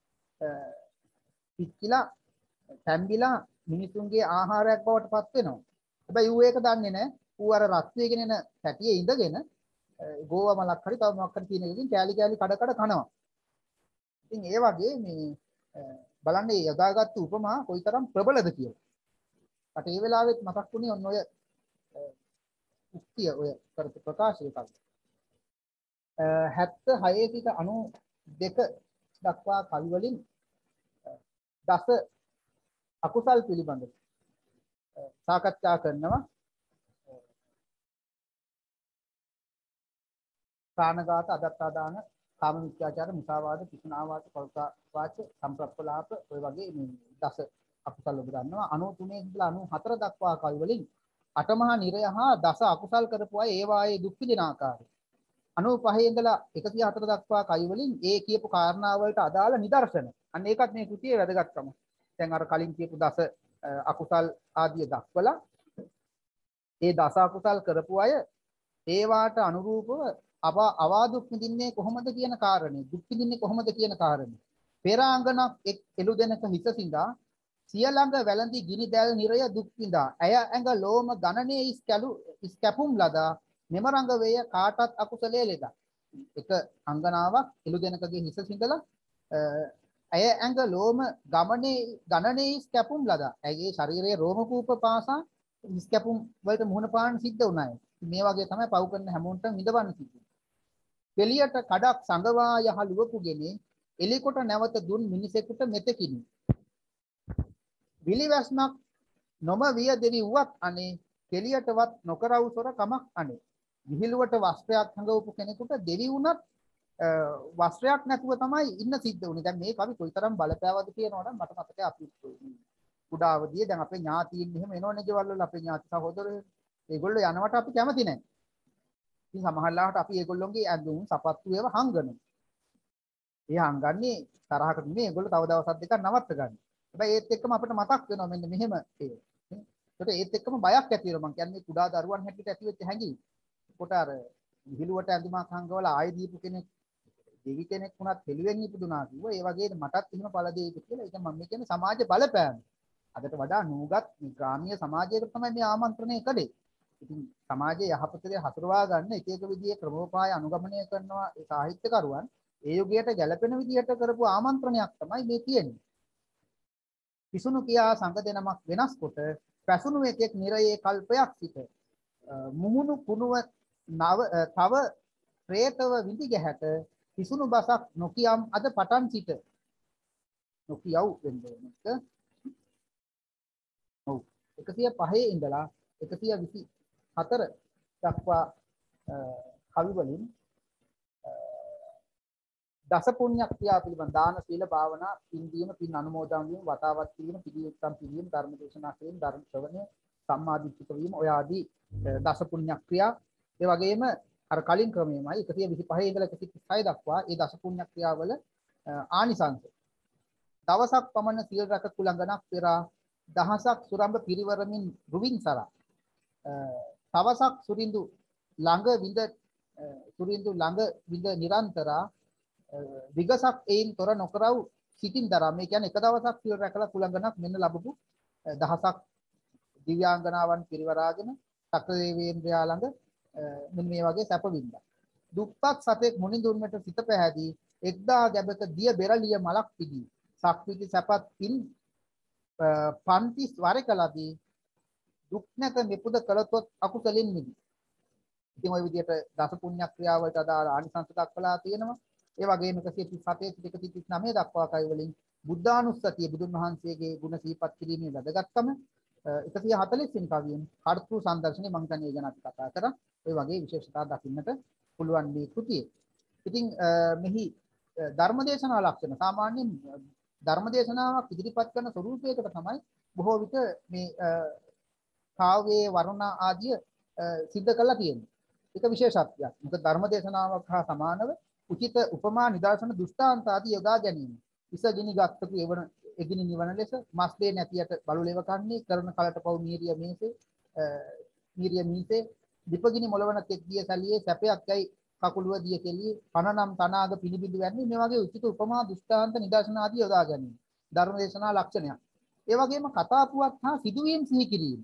පිච්චිලා තැම්බිලා මිනිසුන්ගේ ආහාරයක් බවට පත් වෙනවා. හැබැයි ඌ ඒක දන්නේ නැහැ. ඌ අර රත්වේගෙන එන පැටියේ ඉඳගෙන ගෝවා මලක් හරි තව මොකක් හරි තියෙන එකකින් කෑලි කෑලි කඩ කඩ කනවා. ඉතින් ඒ වගේ මේ බලන්න මේ යොදාගත්තු උපමා කොයිතරම් ප්‍රබලද කියලා. අට ඒ වෙලාවෙත් මතක් වුණේ ඔන්න ඔය උක්තිය ඔය කරපු ප්‍රකාශය එකක්. හැත්තෑ හය සිට අනූ දෙක දක්වා කවි වලින් දස අකුසල් පිළිබඳව සාකච්ඡා කරනවා. ප්‍රාණඝාත, අදත්තාදාන, කාම මිත්‍යාචාර, මුසාවාද, පිසුනාවාද, පෞසාවාච, සම්ප්‍රප්පලාප ඔය වගේ මේ දස අකුසල් ඔබ දන්නවා. අනූතුනේ ඉඳලා අනූහතර දක්වා කවි වලින් අටමහා නිරය හා දස අකුසල් කරපු අය ඒ වායේ දුක් විඳින ආකාරය. අනූපහේ ඉඳලා එකසිය හතර දක්වා කවි වලින් ඒ කියපු කාරණා වලට අදාළ නිදර්ශන. අන්න ඒකත් මේ කෘතියේ වැදගත්කම. දැන් අර කලින් කියපු දස අකුසල් ආදිය දක්වලා ඒ දස අකුසල් කරපු අය ඒ වාට අනුරූපව අවාදුක් විඳින්නේ කොහොමද කියන කාරණේ, දුක් විඳින්නේ කොහොමද කියන කාරණේ. පෙරාංගනක් එක් එළු දෙනක හිස සිඳා සිය ළඟ වැළඳි ගිනි දැල් නිරය දුක් විඳා ඇය ඇඟ ලෝම ගණනේ ඉස්කලු ඉස්කැපුම් ලදා මෙම රංග වේය කාටත් අකුසලයේ ලෙඩ. එක අංගනාවක් එළු දෙනකගේ හිස සිඳලා ඇය ඇඟ ලෝම ගමනේ ගණනේ ඉස්කැපුම් ලදා. ඇගේ ශරීරයේ රෝම කූප පාසා ඉස්කැපුම් වලට මුහුණ පාන්න සිද්ධ වුණා. මේ වගේ තමයි පව් කරන හැමෝටම විඳවන්න සිද්ධ. එළියට කඩක් සංගවා යහලුවකුගෙන එලිකොට නැවත දුන් මිනිසෙකුට මෙතකිනි. විලිවැස්මක් නොම විය දෙවි වුවත් අනේ කෙලියටවත් නොකරවු සොර කමක් අනේ. විහිළුවට වස්ත්‍රයක් හංගවපු කෙනෙකුට දෙවි වුණත් වස්ත්‍රයක් නැතුව තමයි ඉන්න සිද්ධ වුනේ. දැන් මේ කවි කොයිතරම් බලපෑවද කියනවනම් මට මතකයි අපි කුඩාවදී දැන් අපේ ඥාතීන් එහෙම එනවනේ ගෙවල් වල අපේ ඥාති සහෝදරයෝ. ඒගොල්ලෝ යනවට අපි කැමති නැහැ. ඉතින් සමහරවිට අපි ඒගොල්ලොන්ගේ ඇඳුම් සපත්තු ඒවා හංගනවා. ඒ හංගන්නේ තරහකට නෙමෙයි ඒගොල්ලෝ තව දවසක් දෙකක් නවත්ත ගන්න. හැබැයි ඒත් එක්කම අපිට මතක් වෙනවා මෙන්න මෙහෙම ඒ. ඒකට ඒත් එක්කම බයක් ඇති වෙනවා. මං කියන්නේ කුඩා දරුවන් හැටියට ඇති වෙච්ච හැඟීම. කොට අර විහිළුවට ඇඳුමක් හංගවලා ආයෙ දීපු කෙනෙක් දෙවි කෙනෙක් වුණත් හෙළුවෙන් ඉපදුනා කිව්වා. ඒ වගේ මටත් එහෙම පළ දෙයිද කියලා. ඒක මම කියන්නේ සමාජ බලපෑම. අදට වඩා නුගත් ග්‍රාමීය සමාජයකට තමයි මේ ආමන්ත්‍රණය කළේ. ඉතින් සමාජයේ යහපතේ හසුරවා ගන්න එක එක විදිහේ ක්‍රමෝපාය අනුගමනය කරනවා ඒ සාහිත්‍යකරුවන් ඒ යුගයට ගැලපෙන විදිහට කරපු ආමන්ත්‍රණයක් තමයි මේ තියෙන්නේ. පිසුණු කියා සංග දෙනමක් වෙනස් කොට පැසුණු එකෙක් නිරයේ කල්පයක් සිට මුහුණු කුණුව නව තව ප්‍රේතව විඳි ගැහැට පිසුණු බසක් නොකියම් අද පටන් සිට නොකියව් වෙන්නේ නේද? ඔව් එකසිය පහේ ඉඳලා එකසිය විසි හතර දක්වා කවි වලින් දස පුණ්‍ය ක්‍රියා පිළිබඳ දාන සීල භාවනා පින් දීම පින් අනුමෝදන් වීම වතාවත් කිරීම පිළිවෙත්තම් පිළිවීම ධර්ම දේශනා කිරීම ධර්ම ශ්‍රවණය සම්මාදිට්ඨික වීම ඔය ආදී දස පුණ්‍ය ක්‍රියා ඒ වගේම අර කලින් ක්‍රමයමයි එකසිය විසි පහේ ඉඳලා එකසිය තිස් හය දක්වා ඒ දස පුණ්‍ය ක්‍රියාවල ආනිසංස දවසක් පමණ සීල් රැක කුලංගනක් පෙරා දහසක් සුරම්බ පිරිවරමින් රුවින් සරා තවසක් සුරින්දු ළඟ විඳ සුරින්දු ළඟ විඳ නිරන්තරා විගසක් එයින් තොර නොකරව සිටින් දරා මේ කියන්නේ එක දවසක් සිල් රැකලා කුලංගනක් මෙන්න ලැබපු දහසක් දිව්‍යාංගනාවන් පිරිවරාගෙන සක්‍රදේවේන්ද්‍රයා ළඟ මෙන්න මේ වගේ සැප වින්දා. දුප්පත් සතෙක් මුනිඳුන්මට සිත පැහැදී එක්දා ගැබක දිය බෙරළිය මලක් පිදී සක්විති සැපත් පින් පන්තිස් වරකලදී දුක් නැත මෙපුද කළතොත් අකුසලින් මිදී. ඉතින් ওই විදිහට දස පුණ්‍ය ක්‍රියාවලට අදාළ ආනිසංස දක්වලා තියෙනවා. ඒ වගේම එකසිය තිස් හතේ සිට එකසිය තිස් නවය දක්වා කයි වලින් බුද්ධානුස්සතිය බුදුන් වහන්සේගේ ගුණ සිහිපත් කිරීමේ වැදගත්කම එකසිය හතළිස් වෙනි කවියෙන් කර්තෘ සංදර්ශනේ මම දැන් ඒ ගැන කතා කරා. ඒ වගේ විශේෂතා දකින්නට පුළුවන් මේ කෘතියේ. ඉතින් මෙහි ධර්මදේශනා ලක්ෂණ සාමාන්‍යයෙන් ධර්මදේශනාවක් ඉදිරිපත් කරන ස්වරූපයකට තමයි බොහෝ විට මේ කාව්‍යයේ වර්ණනා ආදිය සිද්ධ කරලා තියෙන්නේ. ඒක විශේෂත්වයක්. මොකද ධර්මදේශනාවක් හා සමානව උචිත උපමා නිදර්ශන දෘෂ්ටාන්ත ආදී යොදා ගැනීම. ඉසගිනි ගත්තකු එවන එගිනි නිවන ලෙස මස්ලේ නැතියට බලු ලෙව කන්නේ කරන කලට පව් මීරිය මේසේ මීරිය මීසේ දීපගිනි මොළවන තෙක් දිය සැලියේ සැපයක් යයි කකුලුව දිය කෙලියේ පනනම් තනාග පිනිබිඳු වැන්නේ මේ වගේ උචිත උපමා දෘෂ්ටාන්ත නිදර්ශන ආදී යොදා ගැනීම. ධර්මදේශනා ලක්ෂණයක්. ඒ වගේම කතා පුවත් හා සිදුවීම් සිහි කිරීම.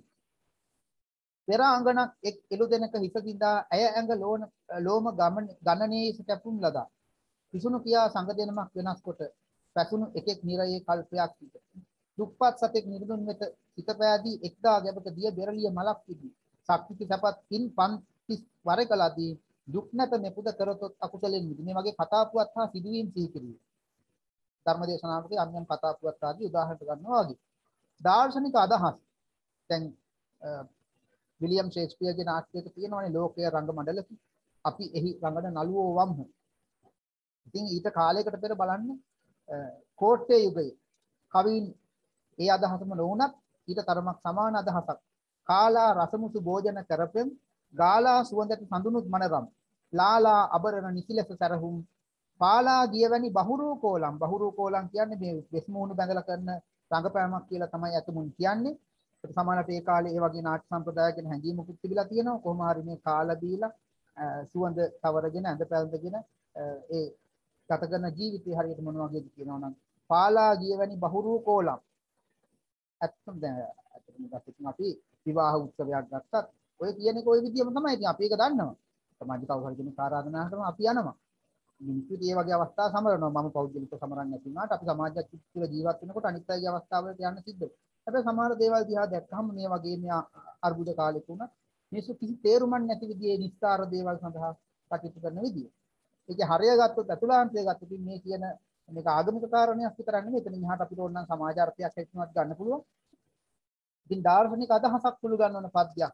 පෙර අංගනක් එක් එළු දෙනක හිස දිඳා ඇය ඇඟ ලෝණ ලෝම ගණනේ කැපුම් ලදා පිසුණු කියා සංග දෙනමක් වෙනස් කොට පැසුණු එකෙක් නිරයේ කල්පයක් සිට දුප්පත් සතෙක් නිර්දුන් වෙත සිත පෑදී එක්දා ගැබක දිය බෙරළිය මලක් පිදී සක්විති සපත් පින් පන්තිස් වරකලදී දුක් නැත මෙපුද කරතොත් අකුසලෙන් මිදී. මේ වගේ කතා පුවත් හා සිදුවීම් සිහි කිරීම. ධර්මදේශනාවකදී අන්‍යයන් කතා පුවත් ආදී උදාහරණ ගන්නවා වගේ. දාර්ශනික අදහස් දැන් විලියම් ෂේක්ස්පියර්ගේ නාට්‍යයක තියෙනවානේ ලෝකයේ රංග මණ්ඩල. අපි එහි රංගන නළුවෝ වම්හ. ඉතින් ඊට කාලයකට පෙර බලන්න කෝට්ටේ යුගයේ කවීන් ඒ අදහසම නොවුනත් ඊට තරමක් සමාන අදහසක්. කාලා රසමුසු භෝජන කරපෙම් ගාලා සුවඳට සඳුනුත් මනරම් ලාලා අබරණ නිසිලස සරහුම් පාලා ගියවැනි බහුරූ කෝලම්. බහුරූ කෝලම් කියන්නේ මේ වෙස්මුණු බැඳලා කරන රංගපෑමක් කියලා තමයි අතුමුන් කියන්නේ. ඒක සමානට ඒ කාලේ ඒ වගේ නාට්‍ය සම්ප්‍රදාය ගැන හැඟීමකුත් තිබිලා තියෙනවා. කොහොම හරි මේ කාලා දීලා සුවඳ තවරගෙන ඇඳ පැළඳගෙන ඒ ගත කරන ජීවිතය හරියට මොන වගේද කියනවා නම් පාලා ගියවැනි බහුරූ කෝලම්. ඇත්තම දැන් ඇත්තටම අපි විවාහ උත්සවයක් ගත්තත් ඔය කියන්නේ කොයි විදියම තමයි. ඉතින් අපි ඒක දන්නවා. සමාජ කවුරු හරි කෙනෙක් ආරාධනා කරනවා අපි යනවා. මිනිස්සුත් මේ වගේ අවස්ථා සමරනවා. මම පෞද්ගලිකව සමරන්නේ නැති වුණාට අපි සමාජයක් තුළ ජීවත් වෙනකොට අනිත් අයගේ අවස්ථාවලට යන්න සිද්ධ වෙනවා. හැබැයි සමහර දේවල් දිහා දැක්කම මේ වගේ මේ අර්බුද කාලෙක උනත් මිනිස්සු කිසි තේරුමක් නැති විදිහේ නිස්කාර දේවල් සඳහා කටයුතු කරන විදිය. ඒකේ හරය ගත්තොත් අතුලාන්තය ගත්තොත් මේ කියන මේක ආගමික කාරණයක් විතරක් නෙමෙයි. එතන මෙහාට අපිට ඕන නම් සමාජ අර්ථයක් එක්කවත් ගන්න පුළුවන්. ඉතින් දාර්ශනික අදහසක් පුළු ගන්නවන පද්‍යයක්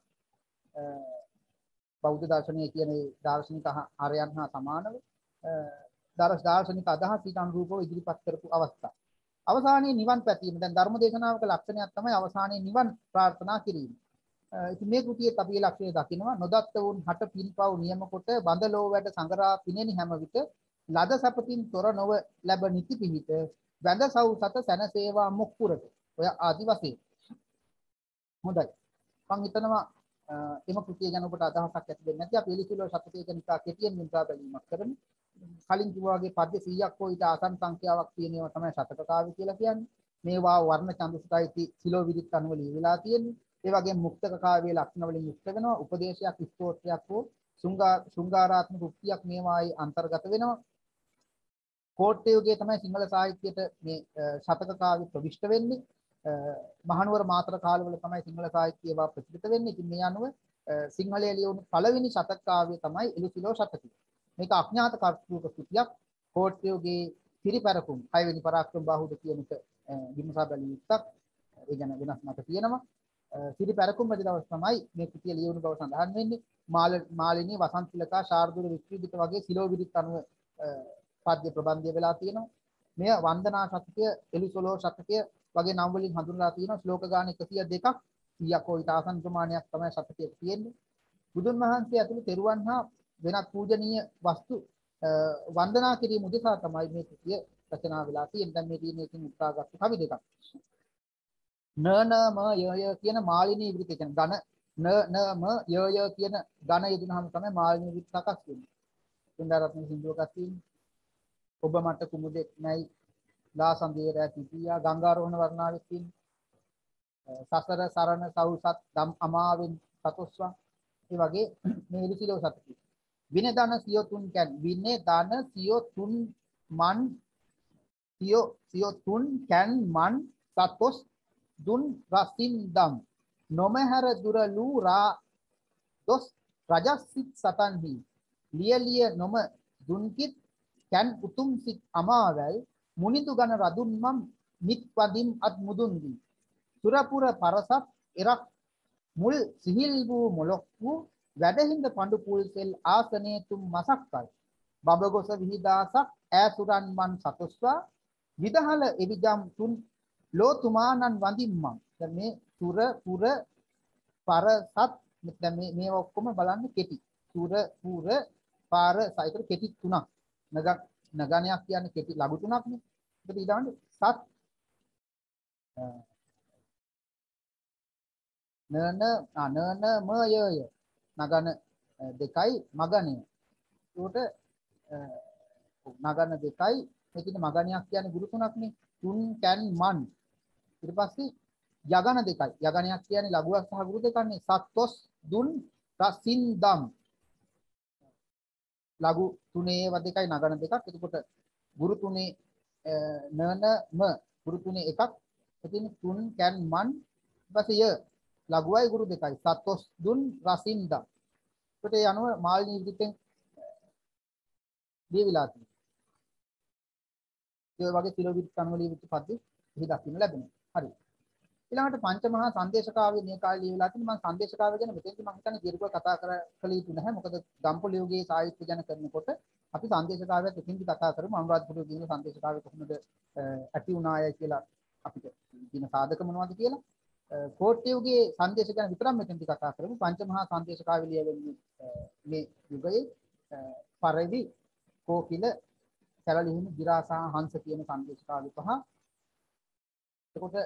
බෞද්ධ දර්ශනය කියන දාර්ශනික ආරයන් හා සමානව දරස් දාර්ශනික අදහස් ඊට අනුරූපව ඉදිරිපත් කරපු අවස්ථා. අවසානයේ නිවන් පැතීම. දැන් ධර්ම දේශනාවක ලක්ෂණයක් තමයි අවසානයේ නිවන් ප්‍රාර්ථනා කිරීම. ඉතින් මේ කෘතියේ අපි ලක්ෂණය දකිනවා නොදත්ත වුන් හට පින්පව් නියම කොට බඳලෝ වැඩ සංගරා පිනෙනි හැම විට ලද සපතින් තොර නොව ලැබ නිති පිහිට වැඳ සව් සත සැනසේවා මුක්කුරට. ඔය ආදි වශයෙන්. හොඳයි. මම හිතනවා එම කෘතිය ගැන ඔබට අදහසක් ඇති වෙන්නේ නැති අපි එලිසිලෝ ශතකයක නිකා කෙටියෙන් වින්දා බැලීමක් කරමු. කලින් කිව්වා වගේ පද්‍ය සීයක් හෝ ඊට ආසන්න සංඛ්‍යාවක් තියෙනවා තමයි ශතක කාව්‍ය කියලා කියන්නේ. මේවා වර්ණ ඡන්දසයිති සිලෝ විදිත් අනුව ලියවිලා තියෙන්නේ. ඒ වගේම මුක්තක කාව්‍යයේ ලක්ෂණ වලින් යුක්ත වෙනවා. උපදේශයක් ස්තෝත්‍රයක් හෝ ශෘංගාර ශෘංගාරාත්මක උක්තියක් මේවායි අන්තර්ගත වෙනවා. කෝට්ටේ යුගයේ තමයි සිංහල සාහිත්‍යයට මේ ශතක කාව්‍ය ප්‍රවිෂ්ඨ වෙන්නේ. මහනුවර මාතර කාලවල තමයි සිංහල සාහිත්‍යය වා ප්‍රචලිත වෙන්නේ. ඉතින් මේ අනුව සිංහලයේ ලියවුණු පළවෙනි ශතක කාව්‍ය තමයි එලිසිලෝ ශතකය. මේක අඥාත කර්තෘක කෘතියක්. කෝට්ටේ යුගයේ පිරිපැරකුම් හයවෙනි පරාක්‍රම බාහුද කියන එක විමසා බැලිය යුක්තක්. ඒ ගැන වෙනස් මත තියෙනවා. පිරිපැරකුම් වැඩි දවස් තමයි මේ කෘතිය ලියවුණු බව සඳහන් වෙන්නේ. මාලිනී වසන්තිලකා ශාර්දූල වික්‍රීඩිත වගේ සිලෝ විදිත් අනුව පද්‍ය ප්‍රබන්ධය වෙලා තියෙනවා. මෙය වන්දනා ශතකය එලිසලෝ ශතකය වගේ නම් වලින් හඳුන්වලා තියෙනවා. ශ්ලෝක ගාන එකසිය දෙකක් සීයක් හෝ ඊට ආසන්න ප්‍රමාණයක් තමයි ශතකයේ තියෙන්නේ. බුදුන් වහන්සේ ඇතුළු තෙරුවන් හා වෙනත් පූජනීය වස්තු වන්දනා කිරීම උදෙසා තමයි මේ කෘතිය රචනා වෙලා තියෙන්නේ. දැන් මේ තියෙන එකකින් උත්සාහගත් කවි දෙකක්. නනම යය කියන මාලිනී විදිත කියන ඝන න න ම ය ය කියන ඝන යෙදුනහම තමයි මාළිනී විත් සකස් වෙන්නේ. තුන්දාරත්න සින්දුවකක් තියෙනවා. ඔබ මට කුමුදෙක් නැයි ලාසන්දියේ රැ පිටියා ගංගාරෝහණ වර්ණාවෙත් තියෙනවා. සසර සරණ සෞසත් දම් අමාවෙන් සතොස්වා. ඒ වගේ මේ ඉරිසිලෝ සතුටු. විනේ දාන සියෝ තුන් කැන් විනේ දාන සියෝ තුන් මන් සියෝ සියෝ තුන් කැන් මන් සතොස් දුන් රසින් දම් නොමහර දුරලු රා දොස් රජසිත සතන්හි ලියලිය නොම දුන්කිත් කැන් උතුම් සිත් අමාවැල් මුනිදු ගන රදුන් මම් නිත් වදින් අත් මුදුන්දි සුරපුර පරසත් එරක් මුල් සිහිල් වූ මොලොක් වූ වැඩහිඳ පඬු පුල්සෙල් ආසනේ තුම් මසක්කල් බබගොස විහිදාසක් ඈසුරන් මන් සතොස්වා විදහල එවිජම් තුන් ලෝතුමානන් වඳින්මම්. දැන් මේ සුර පුර පරසත් දැන් මේ මේවා ඔක්කොම බලන්න කෙටි. සුර පුර පාර සයිතර කෙටි තුනක්. නග නගණයක් කියන්නේ කෙටි ලඝු තුනක් නේ. ඒකට ඊළඟට සත් නන ආ නන ම ය ය නගන දෙකයි මගණය. ඒකට නගන දෙකයි මෙතන මගණයක් කියන්නේ ගුරු තුනක් නේ. තුන් කැන් මන් ඊට පස්සේ යගන දෙකයි. යගනයක් කියන්නේ ලඝුවක් සහ ගුරු දෙකන්නේ. සත්ොස් දුන් රසින් දම් ලඝු තුනේ ඒවා දෙකයි නගන දෙකක්. එතකොට ගුරු තුනේ නන ම ගුරු තුනේ එකක්. එතින් තුන් කැන් මන් ඊපස්සේ ය ලඝුවයි ගුරු දෙකයි. සත්ොස් දුන් රසින් දම්. ඒකට ඒ අනුව මාළිනී විදිහෙන් දීවිලා තියෙනවා. ඒ වගේ සිලෝවිත් කන්වලිය විත් පද්‍ය එහි දක්වන්න ලැබෙනවා. හරි. ඊළඟට පංචමහා සංදේශකාව්‍ය මේ කාලේ ලියවිලා තියෙන මම සංදේශකාව්‍ය ගැන මෙතෙන්දි මම හිතන්නේ දීර්ඝව කතා කර කළ යුතු නැහැ. මොකද ගම්පොළ යුගයේ සාහිත්‍ය ගැන කරනකොට අපි සංදේශකාව්‍යත් එතෙන්දි කතා කරමු. අනුරාධපුර දින සංදේශකාව්‍ය කොහොමද ඇති වුණාය කියලා අපිට දින සාධක මොනවද කියලා. කෝට්ටේ යුගයේ සංදේශ ගැන විතරක් මෙතෙන්දි කතා කරමු. පංචමහා සංදේශකාව්‍ය ලියවෙන්නේ මේ යුගයේ පරිදි කෝකිල සැලලිහිණි ගිරා සහ හංස කියන සංදේශකාව්‍ය පහ. එතකොට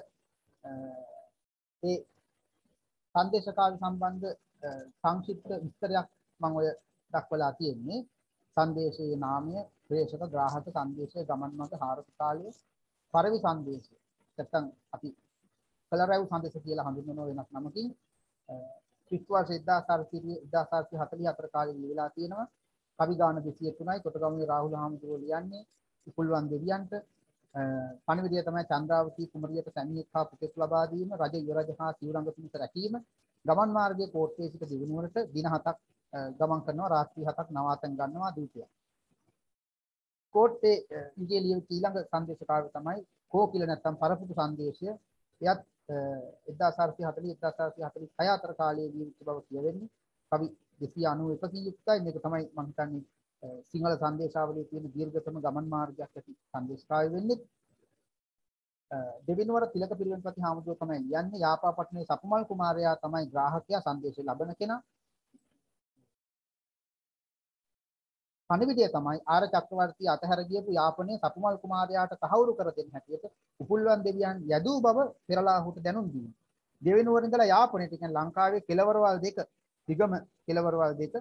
ඒ සංදේශකාව්‍ය සම්බන්ධ සංක්ෂිප්ත විස්තරයක් මම ඔය දක්වලා තියෙන්නේ. සංදේශයේ නාමය, ප්‍රේෂක, ග්‍රාහක සංදේශය, ගමන් මඟ, හාරක කාලය, පරිවි සංදේශය. නැත්නම් අපි කලරැව් සංදේශ කියලා හඳුන්වන වෙනස් නමකින් ක්‍රිස්තු වර්ෂ එක්දාස් හාරසිය හතළිස් හතර කාලේ ලියලා තියෙනවා. කවිගාන දෙසිය තුනයි. කොටගමුවේ රාහුල හාමුදුරුවෝ ලියන්නේ ඉකුල්වන් දෙවියන්ට. පණිවිඩය තමයි චන්ද්‍රාවතී කුමරියට සැමියෙක් හා පුතෙක් ලබා දීම, රජ යුවරජ හා සිවුරංග පිණිස රැකීම, ගමන් මාර්ගයේ කෝට්ටේ සිට දිවුණුවරට දින හතක් ගමන් කරනවා, රාත්‍රී හතක් නවාතැන් ගන්නවා දූතයා. කෝට්ටේ යුගයේ ලියවිච්ච ඊළඟ සංදේශකාව්‍ය තමයි කෝකිල නැත්නම් පරපුතු සංදේශය. එයත් එක්දාස් හාරසිය හතළිස් එක්දාස් හාරසිය හතළිස් හය අතර කාලයේ ලියවිච්ච බව කියවෙන්නේ. කවි දෙසිය අනූ එකකින් යුක්තයි. මේක තමයි මම හිතන්නේ සිංහල සංදේශාවලියේ තියෙන දීර්ඝතම ගමන් මාර්ගයක් ඇති සංදේශකාව්‍ය වෙන්නේ. දෙවිනුවර තිලක පිරිවෙන්පති හාමුදුරුවෝ තමයි ලියන්නේ. යාපාපට්ටනේ සපුමල් කුමාරයා තමයි ග්‍රාහකයා, සංදේශය ලබන කෙනා. පණිවිඩය තමයි ආර චක්‍රවර්ති අතහැර ගියපු යාපනයේ සපුමල් කුමාරයාට තහවුරු කර දෙන්න හැටියට උපුල්වන් දෙවියන් යදූ බව පෙරලාහුට දැනුම් දීම. දෙවිනුවර ඉඳලා යාපනයට කියන්නේ ලංකාවේ කෙළවරවල් දෙක, දිගම කෙළවරවල් දෙක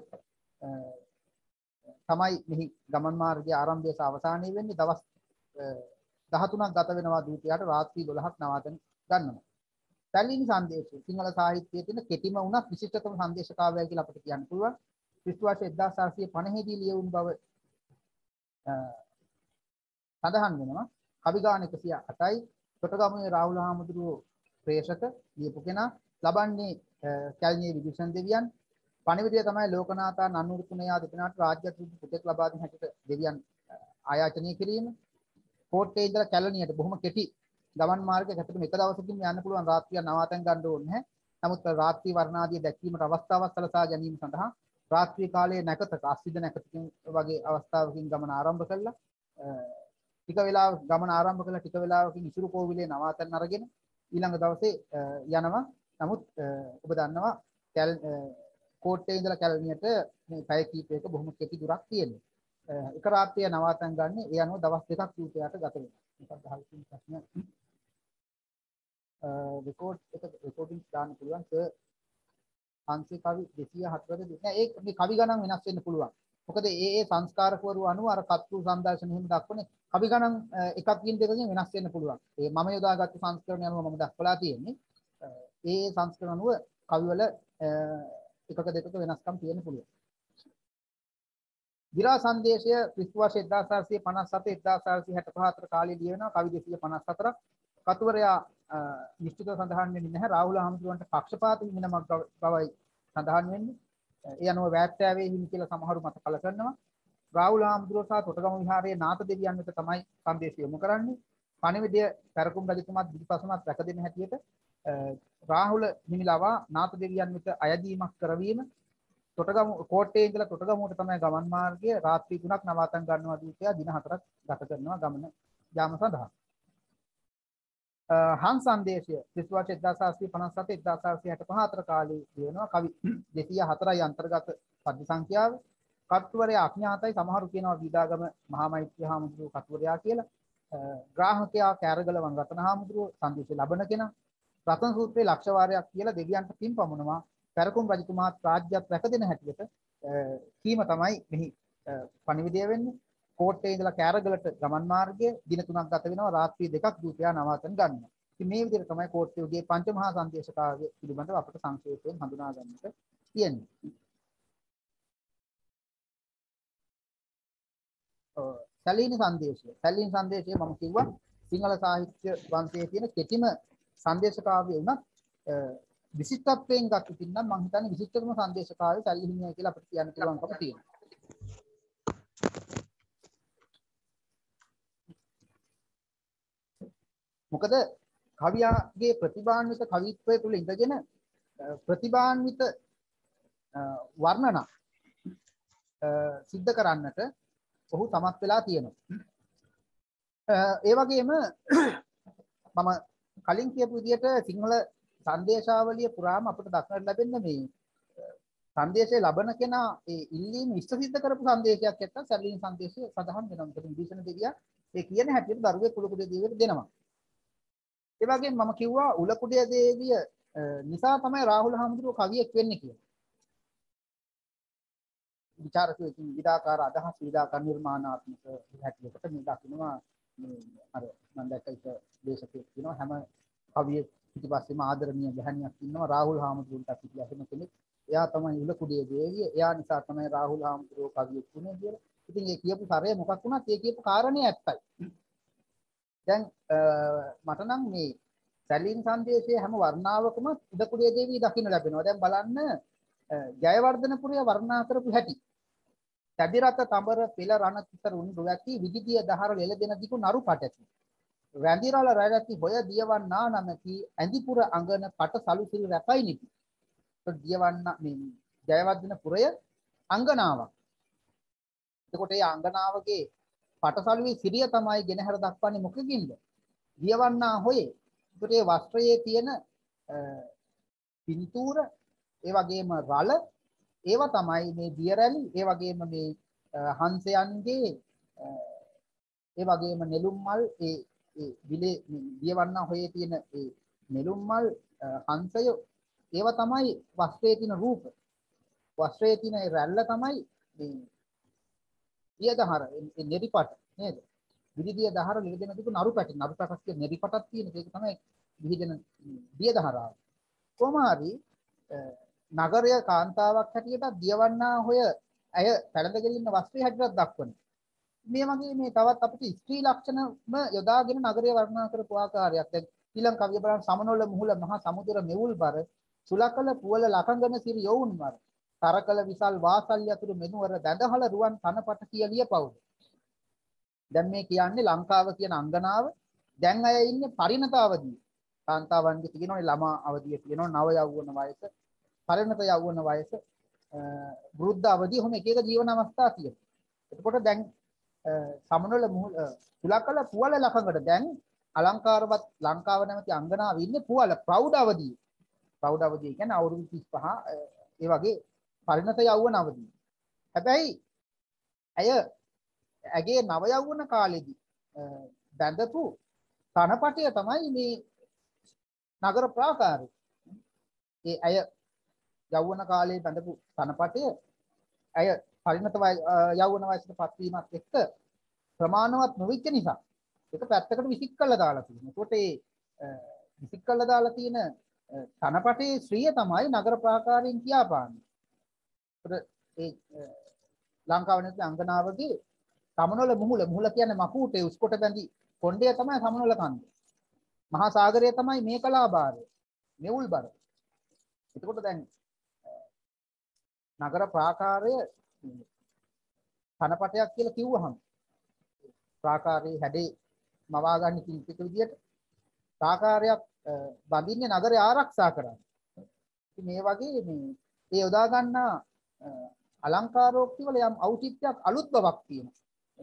තමයි මෙහි ගමන් මාර්ගයේ ආරම්භය සහ අවසානය වෙන්නේ. දවස් දහතුනක් ගත වෙනවා දූතයාට, රාත්‍රී දොළහක් නවාතැන් ගන්නවා. පැලිනි සංදේශය සිංහල සාහිත්‍යයේ තියෙන කෙටිම වුණත් විශිෂ්ටතම සංදේශකාව්‍යය කියලා අපිට කියන්න පුළුවන්. ක්‍රිස්තු වර්ෂ එක්දාස් හාරසිය පනහේ දී ලියවුණු බව සඳහන් වෙනවා. කවිගාන එකසිය අටයි. කොටගමුවේ රාහුල හාමුදුරුවෝ ප්‍රේෂක ලියපු කෙනා. ලබන්නේ කැලණියේ විදුෂන් දෙවියන්. පණිවිඩය තමයි ලෝකනාථා නන්නුරුතුණයා දෙදෙනාට රාජ්‍ය පුතෙක් ලබා දෙන හැටියට දෙවියන් ආයාචනය කිරීම. කෝට්ටේ ඉඳලා කැලණියට බොහොම කෙටි ගමන් මාර්ගයක්. ඇත්තටම එක දවසකින් යන්න පුළුවන්, රාත්‍රිය නවාතැන් ගන්න ඕනේ නැහැ. නමුත් රාත්‍රී වර්ණාදිය දැක්වීමට අවස්ථාවක් සලසා ගැනීම සඳහා රාත්‍රී කාලයේ නැකතක අස්සිද නැකතකින් වගේ අවස්ථාවකින් ගමන ආරම්භ කළා. ටික වෙලාවක් ගමන ආරම්භ කළා. ටික වෙලාවකින් ඉසුරු කෝවිලේ නවාතැන් අරගෙන ඊළඟ දවසේ යනවා. නමුත් ඔබ දන්නවා කෝට්ටේ ඉඳලා කැලණියට මේ පැය කීපයක බොහොම කෙටි දුරක් තියෙනවා. එක රාත්‍රිය නවාතැන් ගන්න. ඒ අනුව දවස් දෙකක් දූතයාට ගත වෙනවා. මොකක්ද අහන්න ප්‍රශ්න? රෙකෝඩ් එක රෙකෝඩින් දාන්න පුළුවන්. සර් පන්සිය කවි දෙසිය හතරද නෑ ඒ මේ කවි ගණන් වෙනස් වෙන්න පුළුවන්. මොකද ඒ ඒ සංස්කාරකවරු අනුව අර කත්තු සම්දර්ශන හිම දක්වන්නේ කවි ගණන් එකක් කින් දෙකකින් වෙනස් වෙන්න පුළුවන්. ඒ මම යොදාගත්තු සංස්කරණය අනුව මම දක්වලා තියෙන්නේ. ඒ සංස්කරණ අනුව කවිවල එකක දෙකක වෙනස්කම් තියෙන්න පුළුවන්. විරා සංදේශය ක්‍රිස්තු වර්ෂ එක්දාස් හාරසිය පනස් හත එක්දාස් හාරසිය හැට පහ අතර කාලයේ ලියවෙනවා. කවි දෙසිය පනස් හතරක්. කතුවරයා නිශ්චිතව සඳහන් වෙන්නේ නැහැ. රාහුල හාමුදුරුවන්ට පක්ෂපාත හිමිනමක් බවයි සඳහන් වෙන්නේ. ඒ අනුව වෑට්ටෑවේ හිමි කියලා සමහරු මත කල කරනවා. රාහුල හාමුදුරුවෝ සහ තොටගම විහාරයේ නාථ දෙවියන් වෙත තමයි සංදේශය යොමු කරන්නේ. පණිවිඩය පැරකුම් රජතුමාත් පිටිපසුමත් රැක දෙන්න හැටියට රාහුල හිමිලවා නාථ දෙවියන් වෙත අයදීමක් කරවීම තොටගම කෝට්ටේ ඉඳලා තොටගමුවට තමයි ගමන් මාර්ගය රාත්‍රී තුනක් නවාතන් ගන්නවා දීපයා දින හතරක් ගත කරනවා ගමන යාම සඳහා. හංස සංදේශය ක්‍රිස්තු වර්ෂ එක්දාස් හාරසිය පනස් හත එක්දාස් හාරසිය හැට පහ අතර කාලයේ කියනවා කවි දෙසිය හතරයි අන්තර්ගත පද්‍ය සංඛ්‍යාව. කතුවරයා අඥාතයි සමහරු කියනවා විදාගම මහා මෛත්‍රී හාමුදුරුවෝ කතුවරයා කියලා. ග්‍රාහකයා කෑරගල වන් රතන හාමුදුරුවෝ සංදේශය ලබන කෙනා. රතන සූත්‍රයේ ලක්ෂ වාරයක් කියලා දෙවියන්ට පින් පමුණවා පැරකුම් රජතුමාත් රාජ්‍යයක් රැකදෙන හැටියට කීම තමයි මෙහි පණිවිඩය වෙන්නේ. කෝට්ටේ ඉඳලා කෑරගලට ගමන් මාර්ගය දින තුනක් ගත වෙනවා රාත්‍රී දෙකක් දූපයා නවාතන් ගන්නවා. ඉතින් මේ විදිහට තමයි කෝට්ටේ උගේ පංචමහා සංදේශ කාර්ය පිළිබඳව අපට සංක්ෂේපයෙන් හඳුනා ගන්නට තියෙන්නේ. සැලීනි සංදේශය. සැලීනි සංදේශය මම කිව්වා සිංහල සාහිත්‍ය වංශයේ තියෙන කෙටිම සංදේශ කාව්‍ය උනත් විශිෂ්ටත්වයෙන් ගත් ඉතින් නම් මම හිතන්නේ විශිෂ්ටතම සංදේශ කාව්‍ය සැලීනි හිමියයි කියලා අපිට කියන්න පුළුවන්කම තියෙනවා. මොකද කවියාගේ ප්‍රතිභාන්විත කවිත්වය තුළ ඉඳගෙන ප්‍රතිභාන්විත වර්ණන සිද්ධ කරන්නට ඔහු සමත් වෙලා තියෙනවා. ඒ වගේම මම කලින් කියපු විදිහට සිංහල සංදේශාවලිය පුරාම අපිට දක්නට ලැබෙන්නේ මේ සංදේශය ලබන කෙනා ඒ ඉල්ලීම ඉෂ්ට සිද්ධ කරපු සංදේශයක් එක්ක සැලීනි සංදේශය සඳහන් වෙනවා. මොකද විභීෂණ දෙවියා ඒ කියන හැටියට දරුවේ කුලකුඩේ දේවියට දෙනවා. ඒ වගේම මම කිව්වා උලකුඩේ දේවිය නිසා තමයි රාහුල හාමුදුරුවෝ කවියෙක් වෙන්නේ කියලා. විචාරකයෝ ඉතින් විඩාකාර අදහස් විඩාකාර නිර්මාණාත්මක හැටියට මේ දකින්නවා මේ අර මම දැක්ක එක දේශකයෙක් කියනවා හැම කවියෙක් පිටිපස්සෙම ආදරණීය ගැහණියක් ඉන්නවා රාහුල හාමුදුරුවන්ට පිටිය එහෙම කෙනෙක්. එයා තමයි උලකුඩේ දේවිය. එයා නිසා තමයි රාහුල හාමුදුරුවෝ කවියෙක් වුණේ කියලා. ඉතින් ඒ කියපු සරය මොකක් වුණත් ඒ කියපු කාරණේ ඇත්තයි. දැන් මට නම් මේ සැලීන් සංදේශයේ හැම වර්ණාවකම උදකුඩේ දේවිය දකින්න ලැබෙනවා. දැන් බලන්න ජයවර්ධනපුරය වර්ණනා කරපු හැටි. තැබිරත තඹර පෙළ රණ තිතර උණු වැටි විදිදිය දහර ලෙල දෙන දිගු නරු පටති. වැඳිරල රැවැති හොය දියවන්නා නමැති ඇඳිපුර අඟන කට සලුසිරි රැපයි නිපි. તો දියවන්නා මේ ජයවර්ධනපුරය අංගනාවක්. එතකොට මේ අංගනාවගේ පටසලුවේ සිරිය තමයි ගෙනහැර දක්වන්නේ මොකකින්ද? දියවන්නා හොයේ. ඒකට ඒ වස්ත්‍රයේ තියෙන පින්තූර ඒ වගේම රළ ඒවා තමයි මේ දියරැලි ඒ වගේම මේ හංසයන්ගේ ඒ වගේම නෙළුම් මල් ඒ ඒ විලේ දියවන්නා හොයේ තියෙන ඒ නෙළුම් මල් හංසය ඒවා තමයි වස්ත්‍රයේ තියෙන රූප. වස්ත්‍රයේ තියෙන ඒ රැල්ල තමයි මේ දියදහර ඒ නෙරිපට නේද? විදිදිය දහර නිරදෙන තිබු නරු පැටි නරු පැටක් කියන නෙරිපටක් තියෙන ඒක තමයි විහිදෙන දියදහරාව. කොහොම හරි නගරය කාන්තාවක් හැටියට දියවන්නා හොය ඇය පැළඳගෙන ඉන්න වස්ත්‍රය හැටියට දක්වන. මේ වගේ මේ තවත් අපිට ස්ත්‍රී ලක්ෂණම යොදාගෙන නගරය වර්ණනා කරපු ආකාරයක්. දැන් ඊළඟ කවිය බලන්න සමනොල මුහුල මහා සමුද්‍ර මෙවුල් බර සුලකල පුවල ලකංගන සිරි යොවුන් වර තරකල විසල් වාසල් යතුරු මෙනුවර දඳහල රුවන් තනපට කියලිය පවුද. දැන් මේ කියන්නේ ලංකාව කියන අංගනාව. දැන් අය ඉන්නේ පරිණත අවධිය. කාන්තාවන්ගේ තියෙනවනේ ළමා අවධිය තියෙනවා නව යෞවන වයස පරිණත යෞවන වයස වෘද්ධ අවධිය හැම එක එක ජීවන අවස්ථා තියෙනවා. එතකොට දැන් සමනල මුහුල සුලකල පුවල ලකඟට දැන් අලංකාරවත් ලංකාව නැමැති අංගනාවේ ඉන්නේ පුවල ප්‍රෞඩ අවධිය. ප්‍රෞඩ අවධිය කියන්නේ අවුරුදු තිස් පහ ඒ වගේ පරිණත යෞවන අවධිය. හැබැයි ඇය ඇගේ නව යෞවන කාලෙදී බැඳපු තනපටය තමයි මේ නගර ප්‍රාකාරය. ඒ අය යෞවන කාලයේ බඳපු තනපටය ඇය පරිණත යෞවන වයසටපත් වීමත් එක්ක ප්‍රමාණවත් නොවිච්ච නිසා ඒක පැත්තකට විසික් කළා දාලා තියෙනවා. ඒකට ඒ විසික් කළා දාලා තියෙන තනපටේ ශ්‍රිය තමයි නගර ප්‍රාකාරයෙන් කියාපාන්නේ. ඒ ලංකාවේ නැති අංගනාවගේ සමනොල මුහුල මුහුල කියන්නේ මකුටේ උස්කොට බැඳි කොණ්ඩය තමයි සමනොල කන්ද. මහා සාගරය තමයි මේකලාභාරය. මෙවුල්බර. එතකොට දැන් නගර ප්‍රාකාරය තනපටයක් කියලා කිව්වහම ප්‍රාකාරයේ හැඩේ මවා ගන්න කිසික විදියට ප්‍රාකාරයක් බඳින්නේ නගරය ආරක්ෂා කරන්න. ඉතින් මේ වගේ මේ ඒ යොදා ගන්නා අලංකාරෝක්ති වල යම් ඖචිත්‍යයක් අලුත් බවක් තියෙනවා.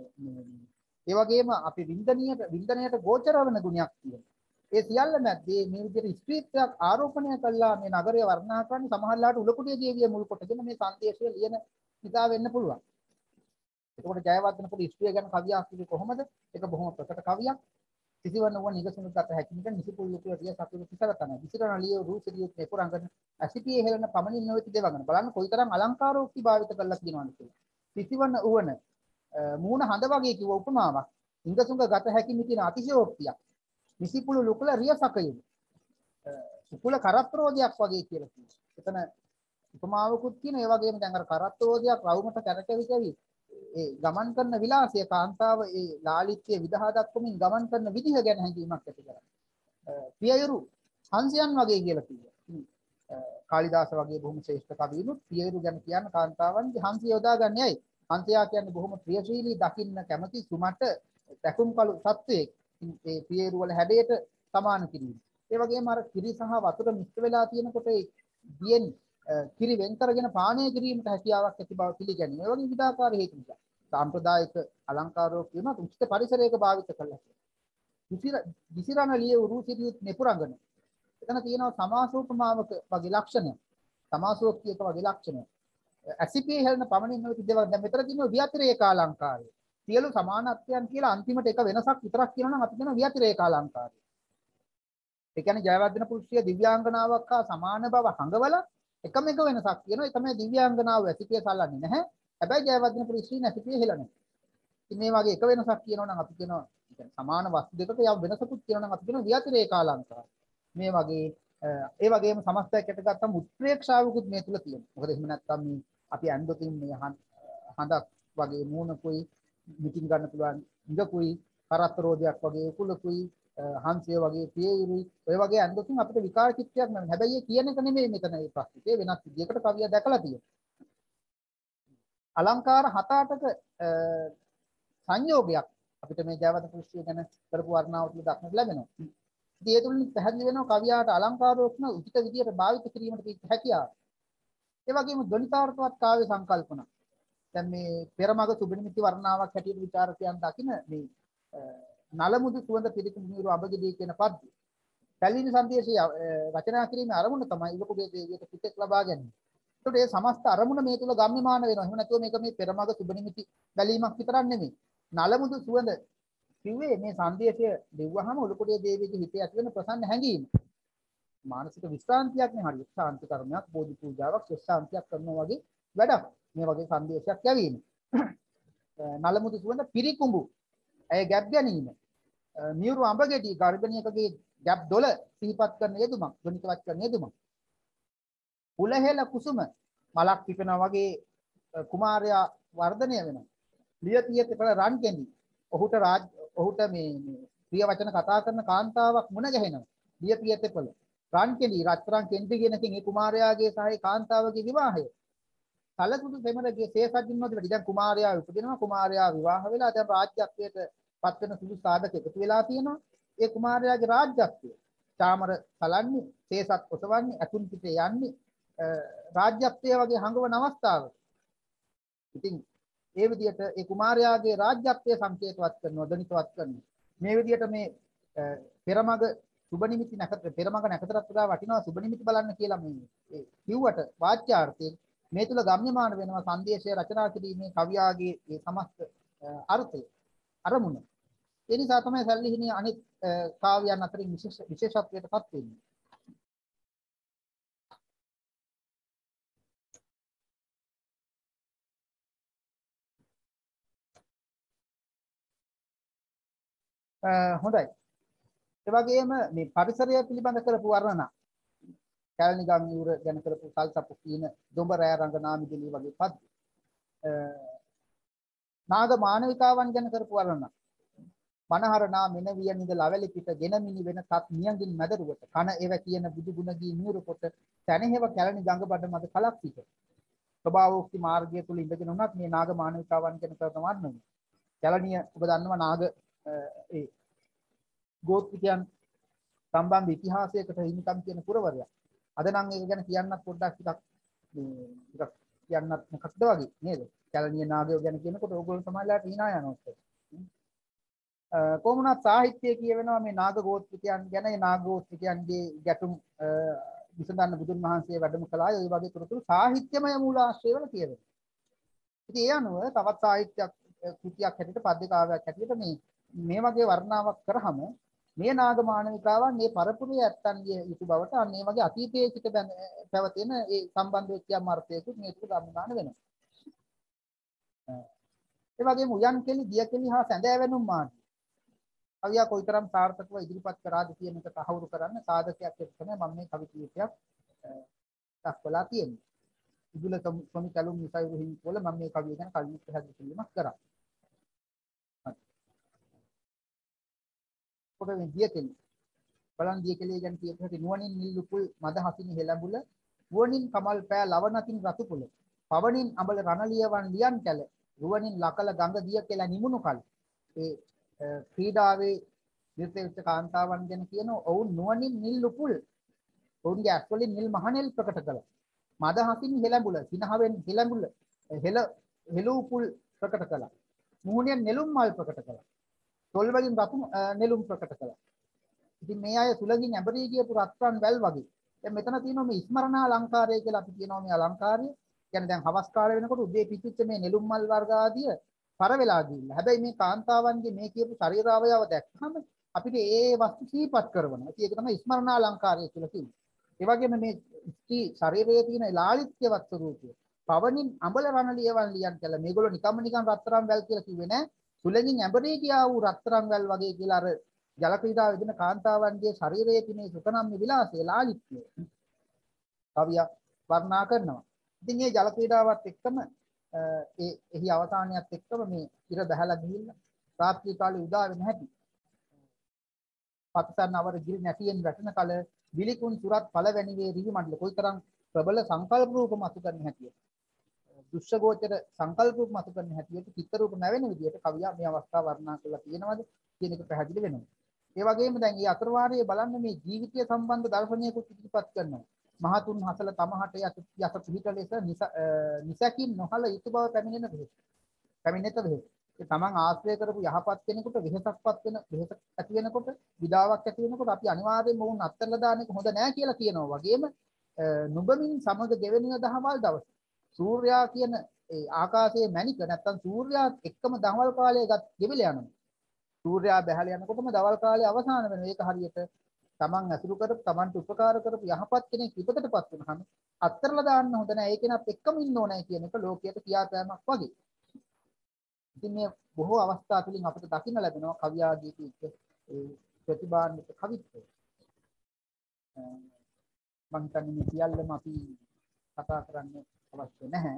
ඒ වගේම අපි වින්දනීයට වින්දනයට ගෝචර වෙන ගුණයක් තියෙනවා. ඒ සියල්ල මැද්දේ මේ විදිහට ස්ත්‍රීත්වයක් ආරෝපණය කළා මේ නගරය වර්ණනා කරන සමහරලාට උලකුටිය දේවිය මුල් කොටගෙන මේ සංදේශය ලියන හිතා වෙන්න පුළුවන්. එතකොට ජයවර්ධනපුර ස්ත්‍රිය ගැන කවියක් කිව්වේ කොහොමද? ඒක බොහොම ප්‍රකට කවියක්. කිසිවන වුණ නිගසුණු ගත හැකි නික නිසිපුල් ලිපිය රිය සතුරු පිටරතන. විසිරණ ලිය රූසිරියුත් මෙපුරංගන ඇසිපියේ හෙළන පමණින් නොවිති දෙවගන. බලන්න කොයිතරම් අලංකාරෝක්ති භාවිත කරලා තියෙනවද කියලා. කිසිවන වුණ මූණ හඳ වගේ කිව්ව උපමාවක්. නිගසුඟ ගත හැකි මිතින අතිශයෝක්තියක්. නිසිපුල් ලුකුල රිය සකයුයි. සුකුල කරත්‍රෝදයක් වගේ කියලා කියනවා. එතන උපමාවකුත් කියන ඒ වගේම දැන් අර කරත්‍රෝදයක් රවුමට කැරකෙවි කැවි ඒ ගමන් කරන විලාසය කාන්තාව ඒ ලාලිත්‍ය විදහා දක්වමින් ගමන් කරන විදිහ ගැන හැඟීමක් ඇති කරගන්න. පියයුරු හංසයන් වගේ කියලා කියනවා. කාලිදාස වගේ බොහොම ශ්‍රේෂ්ඨ කවියිනුත් පියයුරු ගැන කියන කාන්තාවන්ගේ හංසය යොදාගන්නේ ඇයි? හංසයා කියන්නේ බොහොම ප්‍රියශීලී දකින්න කැමති සුමට දැකුම් කළු සත්වයෙක්. ඒ පියයුරු වල හැඩයට සමාන කිරීම. ඒ වගේම අර කිරි සහ වතුර මිශ්‍ර වෙලා තියෙනකොට ඒ දියෙන් කිරි වෙන් කරගෙන පානය කිරීමට හැකියාවක් ඇති බව පිළිගැනීම. ඒ වගේ විවිධාකාර හේතු නිසා සාම්ප්‍රදායික අලංකාරෝක් කියන උචිත පරිසරයක භාවිත කළා. විසිරණ ලිය උරුසිරියුත් නෙපුරංගන. එතන තියෙනවා සමාසෝපමාවක වගේ ලක්ෂණ. සමාසෝක්තියක වගේ ලක්ෂණ. ඇසිපියේ හෙළන පමණින් නොවිති දේවල් දැන් මෙතන තියෙනවා ව්‍යතිරේක අලංකාරය. සියලු සමානත්වයන් කියලා අන්තිමට එක වෙනසක් විතරක් කියනවා නම් අපි කියනවා ව්‍යතිරේක අලංකාරය. ඒ කියන්නේ ජයවර්ධන පුරුෂය දිව්‍යාංගනාවක් හා සමාන බව හඟවලා එකම එක වෙනසක් කියනවා. ඒ තමයි දිව්‍යාංගනාව ඇසිපිය සල්ලන්නේ නැහැ. හැබැයි ජයවර්ධන පුරුෂය ඇසිපිය හෙළන්නේ. ඉතින් මේ වගේ එක වෙනසක් කියනවා නම් අපි කියනවා සමාන වස්තු දෙකක යම් වෙනසකුත් කියනවා නම් අපි කියනවා ව්‍යතිරේක අලංකාරය. මේ වගේ ඒ වගේම සමස්තයක් යට ගත්තම උත්ප්‍රේක්ෂාවකුත් මේ තුල තියෙනවා. මොකද එහෙම නැත්නම් මේ අපි අන්දොතින් මේ හඳක් වගේ මූණකුයි මිටින් ගන්න පුළුවන් ඉඟකුයි කරත්තරෝදයක් වගේ උකුලකුයි හංසය වගේ පියයුරුයි ඔය වගේ අන්දොතින් අපිට විකාර චිත්‍රයක් නෙමෙයි. හැබැයි ඒ කියන එක නෙමෙයි මෙතන මේ ප්‍රශ්නේ. වෙනස් විදියකට කවිය දැකලා තියෙනවා. අලංකාර හත අටක සංයෝගයක් අපිට මේ ජයවර්ධන පුරුෂය ගැන කරපු වර්ණාව තුළ දක්නට ලැබෙනවා. ඉතින් ඒ තුලින් පැහැදිලි වෙනවා කවියාට අලංකාරෝක්න උචිත විදියට භාවිත කිරීමට තියෙන හැකියාව. ඒ වගේම ධ්වනිතාර්ථවත් කාව්‍ය සංකල්පන. දැන් මේ පෙරමග සුබනිමිති වර්ණාවක් හැටියට විචාරකයන් දකින මේ නලමුදු සුවඳ පිරිකුම් නිරු අබගදී කියන පද්‍ය. පැලිනි සංදේශය රචනා කිරීමේ අරමුණ තමයි ඉලකුගේ දේවියට පිටෙක් ලබා ගැනීම. ඒකට මේ සමස්ත අරමුණ මේ තුල ගම්‍යමාන වෙනවා. එහෙම නැතුව මේක මේ පෙරමග සුබනිමිති බැලීමක් විතරක් නෙමෙයි. නලමුදු සුවඳ කිව්වේ මේ සංදේශය දෙව්වහම උලකුගේ දේවියගේ හිතේ ඇති වෙන ප්‍රසන්න හැඟීම. මානසික විශ්‍රාන්තියක් නේ හරියට ශාන්ති කර්මයක් බෝධි පූජාවක් ශාන්තියක් කරනවා වගේ වැඩක්. මේ වගේ සංදේශයක් යැවීම. නලමුදු සුවඳ පිරිකුඹු ඇය ගැබ් ගැනීම. මියුරු අඹගෙඩි ගර්භණියකගේ ගැබ් දොළ සිහිපත් කරන යෙදුමක් ධ්වනිතවත් කරන යෙදුමක්. උලහෙල කුසුම මලක් පිපෙනා වගේ කුමාරයා වර්ධනය වෙනවා. ලියතියත කළ රන් කෙඳි. ඔහුට රාජ ඔහුට මේ ප්‍රිය වචන කතා කරන කාන්තාවක් මුණ ගැහෙනවා. ලියතියත කළ රන් කෙඳි රත්තරන් කෙඳි කියනකින් ඒ කුමාරයාගේ සහයි කාන්තාවගේ විවාහය. සලකුණු දෙමළගේ සේසජින් වලදී දැන් කුමාරයා උපදිනවා. කුමාරයා විවාහ වෙලා දැන් රාජ්‍යත්වයට පත් වෙන සුළු සාධක එකතු වෙලා තියෙනවා. ඒ කුමාරයාගේ රාජ්‍යත්වය චාමර සලන්නේ සේසත් ඔසවන්නේ අතුන් පිටේ යන්නේ රාජ්‍යත්වය වගේ හංගවන අවස්ථාවක. ඉතින් ඒ විදිහට ඒ කුමාරයාගේ රාජ්‍යත්වය සංකේතවත් කරනවා ධනිතවත් කරනවා. මේ විදිහට මේ පෙරමග සුබ නිමිති නැකත පෙරමග නැකතරත් වඩා වටිනවා සුබ නිමිති බලන්න කියලා මේ කිව්වට වාචාර්ථයෙන් මේ තුල ගම්‍යමාන වෙනවා සංදේශය රචනා කිරීමේ කවියාගේ මේ සමස්ත අර්ථය අරමුණ. ඒ නිසා තමයි සල්ලිහිණිය අනිත් කාව්‍යයන් අතරින් විශේෂ විශේෂත්වයටපත් වෙන්නේ. හොඳයි. ඒ වගේම මේ පරිසරය පිළිබඳ කරපු වර්ණනා කැලණිගම් යුර ගැන කරපු සල්සප්පු කියන දොඹ රෑ රංගනා මිදිලි වගේ පද නාග මානවිකාවන් ගැන කරපු වර්ණනා මනහර නා මෙන විය නිද ලවැලි පිට ගෙනමිනි වෙන තත් නියඟින් මැදරුවට කන එව කියන බුදු ගුණ ගී නూరు කොට තැනෙහිව කැලණි ගඟ බඩ මත කලක් පිට ස්වභාවෝක්ති මාර්ගය තුල ඉඳගෙන උනත් මේ නාග මානවිකාවන් ගැන කරන වර්ණන කැලණිය ඔබ දන්නවා නාග ඒ ගෝත්‍රිකයන් සම්බන්ධ ඉතිහාසයකට හිමිකම් කියන පුරවරයා. අද නම් ඒක ගැන කියන්නත් පොඩ්ඩක් ටිකක් මේ ටිකක් කියන්නත් මොකක්ද වගේ නේද? කැලණිය නාගයෝ ගැන කියනකොට ඕගොල්ලෝ සමාජලාට hina යනවා. කොමුණත් සාහිත්‍යයේ කියවෙනවා මේ නාග ගෝත්‍රිකයන් ගැන ඒ නාග ගෝත්‍රිකයන්ගේ ගැටුම් විසඳන්න බුදුන් වහන්සේ වැඩම කළාය. ඒ වගේ තොරතුරු සාහිත්‍යමය මූලාශ්‍රය වල කියවෙනවා. ඉතින් ඒ අනුව තවත් සාහිත්‍යයක් කෘතියක් හැටියට පද්‍ය කාව්‍යයක් හැටියට මේ මේ වගේ වර්ණාවක් කරාම මේ නාග මානවිකාවන් මේ පරපුරේ ඇත්තන්ගේ යුතු බවට අන්න මේ වගේ අතීතයේ සිට පැවතෙන ඒ සම්බන්ධ වෙච්ච යම් අර්ථයකුත් මේක ගම්මාන වෙනවා. ඒ වගේම උයන් කෙලි දිය කෙලි හා සැඳ ඇවෙනුම් මාර්ගය. කවියා කොයිතරම් සාර්ථකව ඉදිරිපත් කරාද කියන එක තහවුරු කරන්න සාධකයක් එක්ක තමයි මම මේ කවි කීපයක් දක්වලා තියෙන්නේ. ඉදුල සොමි කලුම් නිසයිරු හිමි වල මම මේ කවිය ගැන කලින් පැහැදිලි කිරීමක් කරා. පොඩ්ඩක් දිය කෙලි. බලන් දිය කෙලි ගැන කියපු හැටි නුවණින් නිල්ලුකුල් මද හසිනි හෙළඹුල නුවණින් කමල් පෑ ලවනතින් රතුපුල පවණින් අඹල රණලියවන් ලියන් කැල රුවණින් ලකල ගඟ දිය කෙල නිමුණු කල ඒ ක්‍රීඩාවේ නිර්තේශ කාන්තාවන් ගැන කියන ඔවුන් නුවණින් නිල්ලුකුල් ඔවුන්ගේ ඇස්වලින් නිල් මහනෙල් ප්‍රකට කළා. මද හසිනි හෙළඹුල සිනහවෙන් හෙළඹුල හෙළ හෙළුපුල් ප්‍රකට කළා. මුහුණෙන් නෙළුම් මල් ප්‍රකට කළා. තොල් වලින් රතු නෙළුම් ප්‍රකට කළා. ඉතින් මේ අය සුලඟින් ඇඹරී ගියපු රත්රන් වැල් වගේ. දැන් මෙතන තියෙනවා මේ ස්මරණ අලංකාරය කියලා අපි කියනවා මේ අලංකාරය. කියන්නේ දැන් හවස් කාලේ වෙනකොට උදේ පිච්චිච්ච මේ නෙළුම් මල් වර්ග ආදිය පර වෙලා ගිහිල්ලා. හැබැයි මේ කාන්තාවන්ගේ මේ කියපු ශරීරාවයව දැක්කම අපිට ඒ වස්තු සිහිපත් කරනවා. ඉතින් ඒක තමයි ස්මරණ අලංකාරය කියලා කියන්නේ. ඒ වගේම මේ ස්ත්‍රී ශරීරයේ තියෙන ලාලිත්‍යවත් ස්වરૂපය. පවණින් අඹල රණලියවන් ලියන් කළා. මේගොල්ලෝ නිකම්ම නිකන් රත්තරන් වැල් කියලා කිව්වේ නෑ. සුලඟින් ඇඹරී ගියා වූ රත්තරන් වැල් වගේ කියලා අර ජල ක්‍රීඩාව විදින කාන්තාවන්ගේ ශරීරයේ තියෙන සුතනම් විලාසය ලාලිත්‍යය කවිය වර්ණනා කරනවා. ඉතින් මේ ජල ක්‍රීඩාවත් එක්කම ඒ එහි අවසානයත් එක්කම මේ ඉර බහලා ගිහිල්ලා රාත්‍රී කාලේ උදා වෙන හැටි. පක්ෂන් අවර ගිරි නැතියෙන් වැටෙන කල විලිකුන් සුරත් පළවැනි වේ රිවි මණ්ඩල කොයිතරම් ප්‍රබල සංකල්ප රූප මතු කරන හැටිය. දුෂ්‍ය ගෝචර සංකල්ප රූප මතු කරන හැටියට චිත්ත රූප නැවෙන විදිහට කවියා මේ අවස්ථාව වර්ණනා කරලා තියෙනවද කියන එක පැහැදිලි වෙනවා. ඒ වගේම දැන් මේ අතරවාරයේ බලන්න මේ ජීවිතය සම්බන්ධ දර්ශනයකුත් ඉදිරිපත් කරනවා. මහතුන් හසල තමහට යත යත පිහිට ලෙස නිසකින් නොහල යුතු බව පැමිණෙන වෙහෙස. පැමිණෙත වෙහෙස. ඒ තමන් ආශ්‍රය කරපු යහපත් කෙනෙකුට වෙහෙසක්පත් වෙන වෙහෙස ඇති වෙනකොට විඩාවක් ඇති වෙනකොට අපි අනිවාර්යයෙන්ම වුන් අත්තරලා දාන එක හොඳ නෑ කියලා කියනවා. වගේම නුඹමින් සමග දෙවෙනිය දහවල් දවස සූර්යා කියන ඒ ආකාශයේ මැණික නැත්තම් සූර්යාත් එක්කම දහවල් කාලය ගත ගෙවිලා යනවා. සූර්යා බැහැල යනකොටම දවල් කාලේ අවසාන වෙනවා. ඒක හරියට තමන් අසුරු කරපු තමන්ට උපකාර කරපු යහපත් කෙනෙක් විපතටපත් වුනහම අත්තරලා දාන්න හොඳ නැහැ. ඒ කෙනත් එක්කම ඉන්න ඕනේ කියන එක ලෝකයට කියාපෑමක් වගේ. ඉතින් මේ බොහෝ අවස්ථා තුලින් අපිට දකින්න ලැබෙනවා කවියාගේ ඒ ප්‍රතිභාන්විත කවිත්වය. මම හිතන්නේ මේ සියල්ලම අපි කතා කරන්න අවශ්‍ය නැහැ.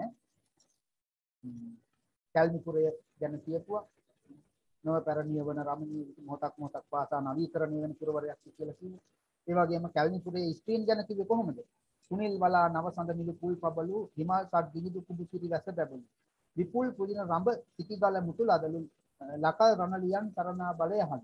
කැලණිපුරය ගැන කියපුවා නව පැරණිය වන රමණීය මොහොතක් මොහොතක් පාසා නවීකරණය වෙන පුරවරයක් කියලා කිව්වා. ඒ වගේම කැලණිපුරේ ස්ක්‍රීන් ගැන කිව්වේ කොහොමද? සුනිල් බලා නවසඳ නිලු පුල් පබලු හිමාල් සක් දිවිදු කුඩු සිරි රස බැබලු. විපුල් පුදින රඹ සිටිගල මුතුලදලු ලකල් රණලියන් තරණා බලය හන්.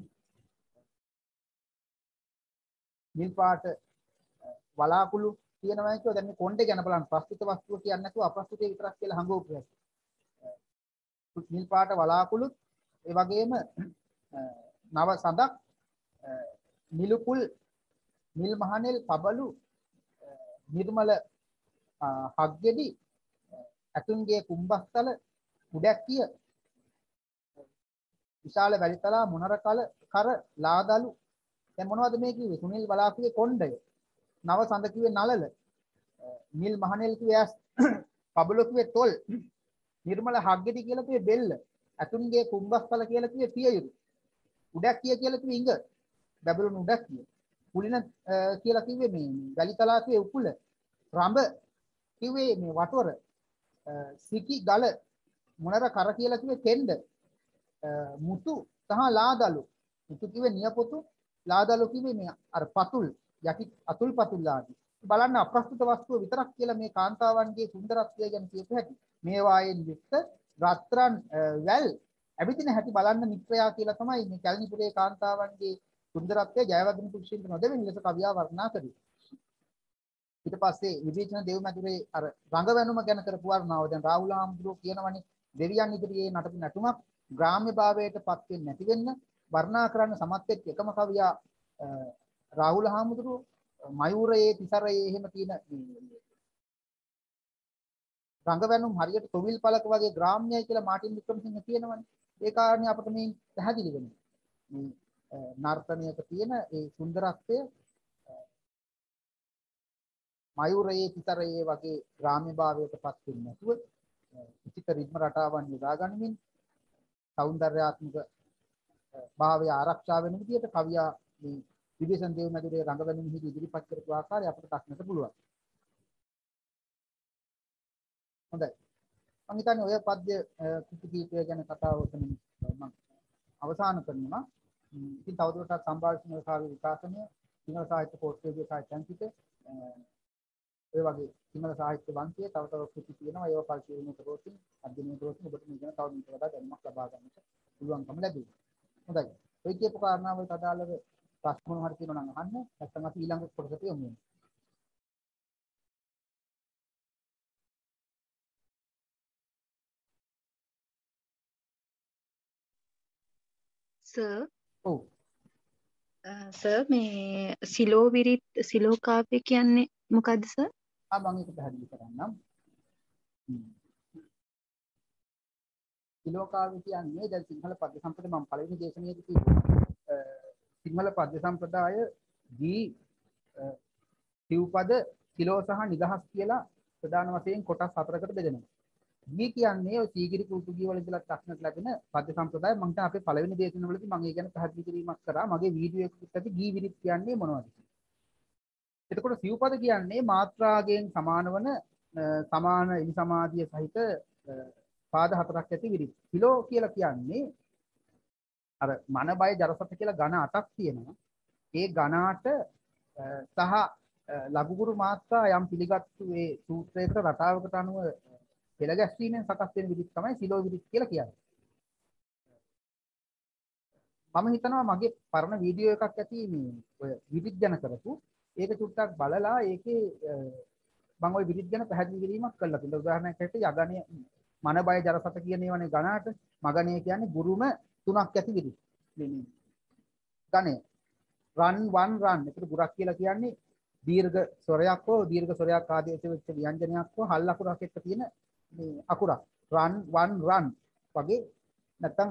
නිල් පාට වලාකුළු කියනවා කියෝ දැන් මේ කොණ්ඩේ ගැන බලන්න ප්‍රස්තුත වස්තුව කියන්නේ නැතුව අප්‍රස්තුතේ විතරක් කියලා හංගවපු එක. නිල් පාට වලාකුළු ඒ වගේම නව සඳක් නිලුකුල් නිල් මහනෙල් පබලු නිර්මල හග්ගෙඩි අතුන්ගේ කුඹස්තල උඩැක්කිය විශාල වැලිතලා මොනර කල කර ලාදලු දැන් මොනවද මේ කිව්වේ සුනිල් බලාකුවේ කොණ්ඩය නව සඳ කිව්වේ නලල නිල් මහනෙල් කිව්වේ ඇස් පබලු කිව්වේ තොල් නිර්මල හග්ගෙඩි කියලා කිව්වේ බෙල්ල අතුන්ගේ කුඹස්තල කියලා කිව්වේ පියයුරු උඩැක්කිය කියලා කිව්වේ ඉඟ. බැබළුණු උඩැක්කිය. කුලින කියලා කිව්වේ මේ වැලිතලාපේ උකුල. රඹ කිව්වේ මේ වටවර. සිකි ගල මොනර කර කියලා කිව්වේ කෙන්ද. මුතු සහ ලාදලු. මුතු කිව්වේ නියපොතු, ලාදලු කිව්වේ මේ අර පතුල් යටි අතුල් පතුල් ආදී. බලන්න අප්‍රස්තුත වස්තුව විතරක් කියලා මේ කාන්තාවන්ගේ සුන්දරත්වය ගැන කියපු හැටි. මේවායෙන් යුක්ත රත්රන් වැල් ඇවිදින හැටි බලන්න මිත්‍රයා කියලා තමයි මේ කැලණිපුරේ කාන්තාවන්ගේ සුන්දරත්වය ජයවර්ධන පුරුෂයන්ට නොදෙවෙන ලෙස කවියා වර්ණනා කරේ. ඊට පස්සේ විවේචන දේවමැදුරේ අර රංගවැනුම ගැන කරපු වර්ණාව දැන් රාහුල හාමුදුරුවෝ කියනවනේ දෙවියන් ඉදිරියේ නටපු නැටුමක් ග්‍රාම්‍ය භාවයට පත් වෙන්නේ නැති වෙන්න වර්ණනා කරන්න සමත් වෙච්ච එකම කවියා රාහුල හාමුදුරුවෝ මයූරයේ තිසරයේ එහෙම තියෙන රංගවැනුම් හරියට තොවිල් පළක වගේ ග්‍රාම්‍යයි කියලා මාටින් වික්‍රමසිංහ කියනවනේ. ඒ කාරණේ අපිට මේ පැහැදිලි වෙනවා. මේ නර්තනයක තියෙන ඒ සුන්දරත්වය මයූරයේ තිසරයේ වගේ ග්‍රාම්‍ය භාවයට පත් වෙන්නේ නැතුව උචිත රිද්ම රටාවන් යොදා ගනිමින් సౌందర్యාත්මක භාවය ආරක්ෂා වෙන විදිහට කවියා මේ විදේශන් දේවමැදුරේ රංගවැනුම්ෙහි ඉදිරිපත් කරපු ආකාරය අපිට දක්නට පුළුවන්. හොඳයි. මම හිතන්නේ ඔය පද්‍ය කුටි කීපය ගැන කතාව ඔතනින් මම අවසන් කරනවා. ඉතින් තවදුරටත් සම්භාෂණ සිංහල සාහිත්‍ය විකාශනය, සිංහල සාහිත්‍ය පෝස්ට්පේජ් සාහිත්‍යාන්තික ඔය වගේ සිංහල සාහිත්‍ය වංශයේ තව තව කුටි තියෙනවා. ඒව පරිශීලනය කරොත් අධ්‍යයනය කරොත් ඔබට මේ ගැන තව මේක වඩා දැනුමක් ලබා ගන්නට පුළුවන්කම ලැබෙනවා. හොඳයි. ඔය කියපු කාරණාවලට අදාළව ප්‍රශ්න මොනවා හරි තියෙනවා නම් අහන්න. නැත්නම් අපි ඊළඟ කොටසට යමු. සර් ඔව්. සර් මේ සිලෝ විරිත් සිලෝ කාව්‍ය කියන්නේ මොකද්ද සර්? ආ මම ඒක පැහැදිලි කරන්නම්. සිලෝ කාව්‍ය කියන්නේ දැන් සිංහල පද්‍ය සම්ප්‍රදාය මම පළවෙනි දේශනාවේදී කිව්වා. සිංහල පද්‍ය සම්ප්‍රදාය දී සිව්පද සිලෝ සහ නිදහස් කියලා ප්‍රධාන වශයෙන් කොටස් හතරකට බෙදෙනවා. මේ කියන්නේ ඔය සීගිරි කුතුගී වල ඉඳලා දක්නට ලැබෙන පද්‍ය සම්ප්‍රදාය. මම හිතා අපේ පළවෙනි දේශනාවලදී මම ඒ ගැන පැහැදිලි කිරීමක් කරා. මගේ වීඩියෝ එකකට ඇති ගී විරිත් කියන්නේ මොනවද? එතකොට සිව්පද කියන්නේ මාත්‍රාගෙන් සමාන වන සමාන ඉනි සමාධිය සහිත පාද හතරක් ඇති විරිත්. සිලෝ කියලා කියන්නේ අර මන බය ජරසත කියලා ඝන අටක් තියෙනවා. ඒ ඝන අට සහ ලඝුගුරු මාත්‍රා යම් පිළිගත්තු ඒ සූත්‍රයකට රටාවකට අනුව පෙළ ගැස්වීමෙන් සකස් වෙන විදිහ තමයි සිලෝ විදිහ කියලා කියන්නේ. මම හිතනවා මගේ පරණ වීඩියෝ එකක් ඇති මේ ඔය විවිධ ගැන කරපු ඒක චුට්ටක් බලලා ඒකේ මම ওই විවිධ ගැන පැහැදිලි කිරීමක් කළා. ඒක උදාහරණයක් ඇරෙට යගණය මන බය ජරසත කියන ඒවානේ ගණාට මගණය කියන්නේ ගුරුම තුනක් ඇති විදිහ. මේ ගණය රන් වන් රන්. ඒකට ගුරක් කියලා කියන්නේ දීර්ඝ ස්වරයක් හෝ දීර්ඝ ස්වරයක් ආදී වෙච්ච ව්‍යංජනයක් හෝ හල් අකුරක් එක්ක තියෙන මේ අකුරක් රන් වන් රන් වගේ නැත්නම්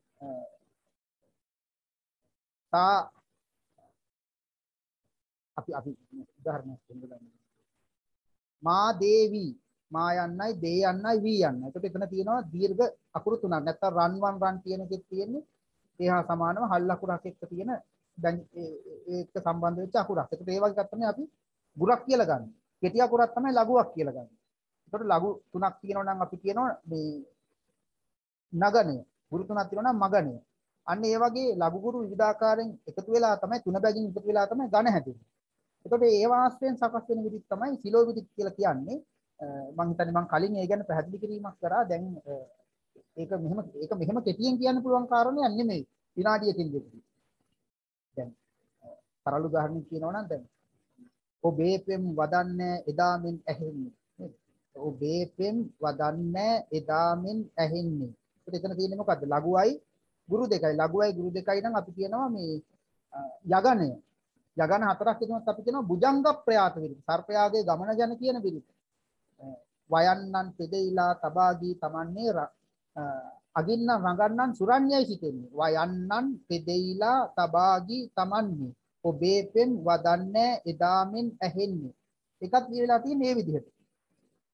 තා අපි අපි උදාහරණයක් දෙන්න මා දේවි මා යන්නයි දේ යන්නයි වී යන්නයි. ඒකට එතන තියෙනවා දීර්ඝ අකුරු තුනක්. නැත්නම් රන් වන් රන් කියන එකෙත් තියෙන්නේ ඒ හා සමානව හල් අකුරක් එක්ක තියෙන දැන් ඒක සම්බන්ධ වෙච්ච අකුරක්. ඒකට ඒ වගේ ගත්තම අපි ගුරක් කියලා ගන්න. කෙටි අකුරක් තමයි ලඝුවක් කියලා ගන්න. ඒකට ලඝු තුනක් තියෙනවා නම් අපි කියනවා මේ නගණය. ගුරු තුනක් තියෙනවා නම් මගණය. අන්න ඒ වගේ ලඝු ගුරු විවිධාකාරයෙන් එකතු වෙලා තමයි තුන බැගින් එකතු වෙලා තමයි ඝන හැදෙන්නේ. ඒකට ඒ වාස්තයෙන් සකස් වෙන විදිහ තමයි සිලෝ විදිහ කියලා කියන්නේ. මම හිතන්නේ මම කලින් ඒ ගැන පැහැදිලි කිරීමක් කරා. දැන් ඒක මෙහෙම ඒක මෙහෙම කෙටියෙන් කියන්න පුළුවන් කාරණයක් නෙමෙයි. විනාඩියකින් දෙකකින්. දැන් සරල උදාහරණයක් කියනවා නම් දැන් ඔබේ පෙම් වදන්නේ එදාමින් ඇහෙන්නේ. ඔබේ පෙම් වදන්නේ එදාමින් ඇහෙන්නේ. ඒත් එතන තියෙන්නේ මොකද්ද? ලඝුවයි ගුරු දෙකයි. ලඝුවයි ගුරු දෙකයි නම් අපි කියනවා මේ යගණය. යගණ හතරක් තිබුණොත් අපි කියනවා භුජංග ප්‍රයාත විරිත. සර්පයාගේ ගමන යන කියන විරිත. වයන්නන් පෙදෙයිලා තබාගී තමන්නේ අගින්න රඟන්නන් සුරඤ්ඤයි සිටෙන්නේ. වයන්නන් පෙදෙයිලා තබාගී තමන්නේ. ඔබේ පෙම් වදන්නේ එදාමින් ඇහෙන්නේ. එකක් දීලා තියෙන්නේ මේ විදිහට.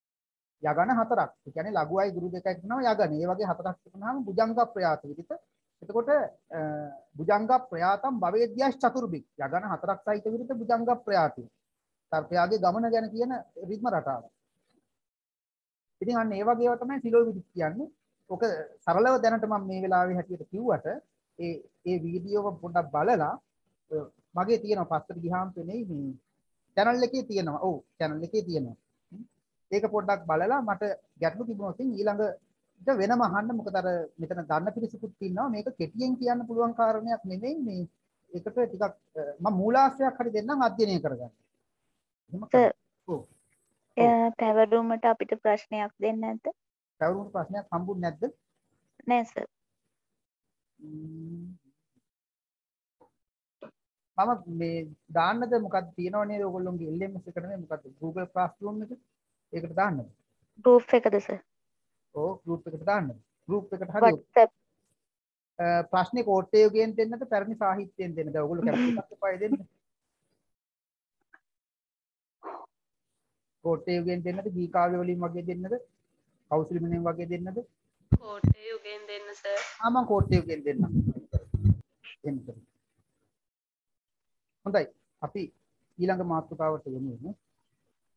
යගණ හතරක්. ඒ කියන්නේ ලඝුවයි ගුරු දෙකයි කියනවා යගණ. ඒ වගේ හතරක් තිබුණාම භුජංග ප්‍රයාත විරිත. එතකොට භුජංග ප්‍රයාතම් භවේද්‍යස් චතුර්භික් යගන හතරක් සහිත විදිහට භුජංග ප්‍රයාති. තර්කයාගේ ගමන ගැන කියන රිද්ම රටාව. ඉතින් අන්න ඒ වගේ ඒවා තමයි සිලෝ විදිහ කියන්නේ. ඔක සරලව දැනට මම මේ වෙලාවේ හැටියට කිව්වට ඒ ඒ වීඩියෝව පොඩ්ඩක් බලලා මගේ තියෙනවා පස්සට ගියාම පෙනෙයි මේ channel එකේ තියෙනවා. ඔව් channel එකේ තියෙනවා. ඒක පොඩ්ඩක් බලලා මට ගැටලු තිබුණොත් ඊළඟට වෙනම අහන්න. මොකද අර මෙතන දන්න පිරිසකුත් ඉන්නවා. මේක කෙටියෙන් කියන්න පුළුවන් කාරණයක් නෙමෙයි. මේ ඒකට ටිකක් මම මූලාශ්‍රයක් හරි දෙන්නම් අධ්‍යයනය කරගන්න. එහෙම කරා. ඔව්. පැවරුමට අපිට ප්‍රශ්නයක් දෙන්න නැද්ද? පැවරුමට ප්‍රශ්නයක් හම්බුනේ නැද්ද? නෑ සර්. මම මේ දාන්නද මොකක්ද තියෙනව නේද ඔයගොල්ලෝගේ L M S එකට නේ මොකක්ද Google Classroom එක ඒකට දාන්නද? group එකද සර්? ඔව් group එකට දාන්නද? group එකට හරි WhatsApp ප්‍රශ්නේ කෝට්ටේයුගෙන් දෙන්නද පැරණි සාහිත්‍යයෙන් දෙන්නද? ඔයගොල්ලෝ කැමති එකක් එපායි දෙන්න. කෝට්ටේයුගෙන් දෙන්නද? ගී කාව්‍ය වලින් වගේ දෙන්නද? කෞසල මිනෙන් වගේ දෙන්නද? කෝට්ටේයුගෙන් දෙන්න සර්. ආ මම කෝට්ටේයුගෙන් දෙන්නම්. එන්න. හොඳයි අපි ඊළඟ මාතෘකාවට යමු.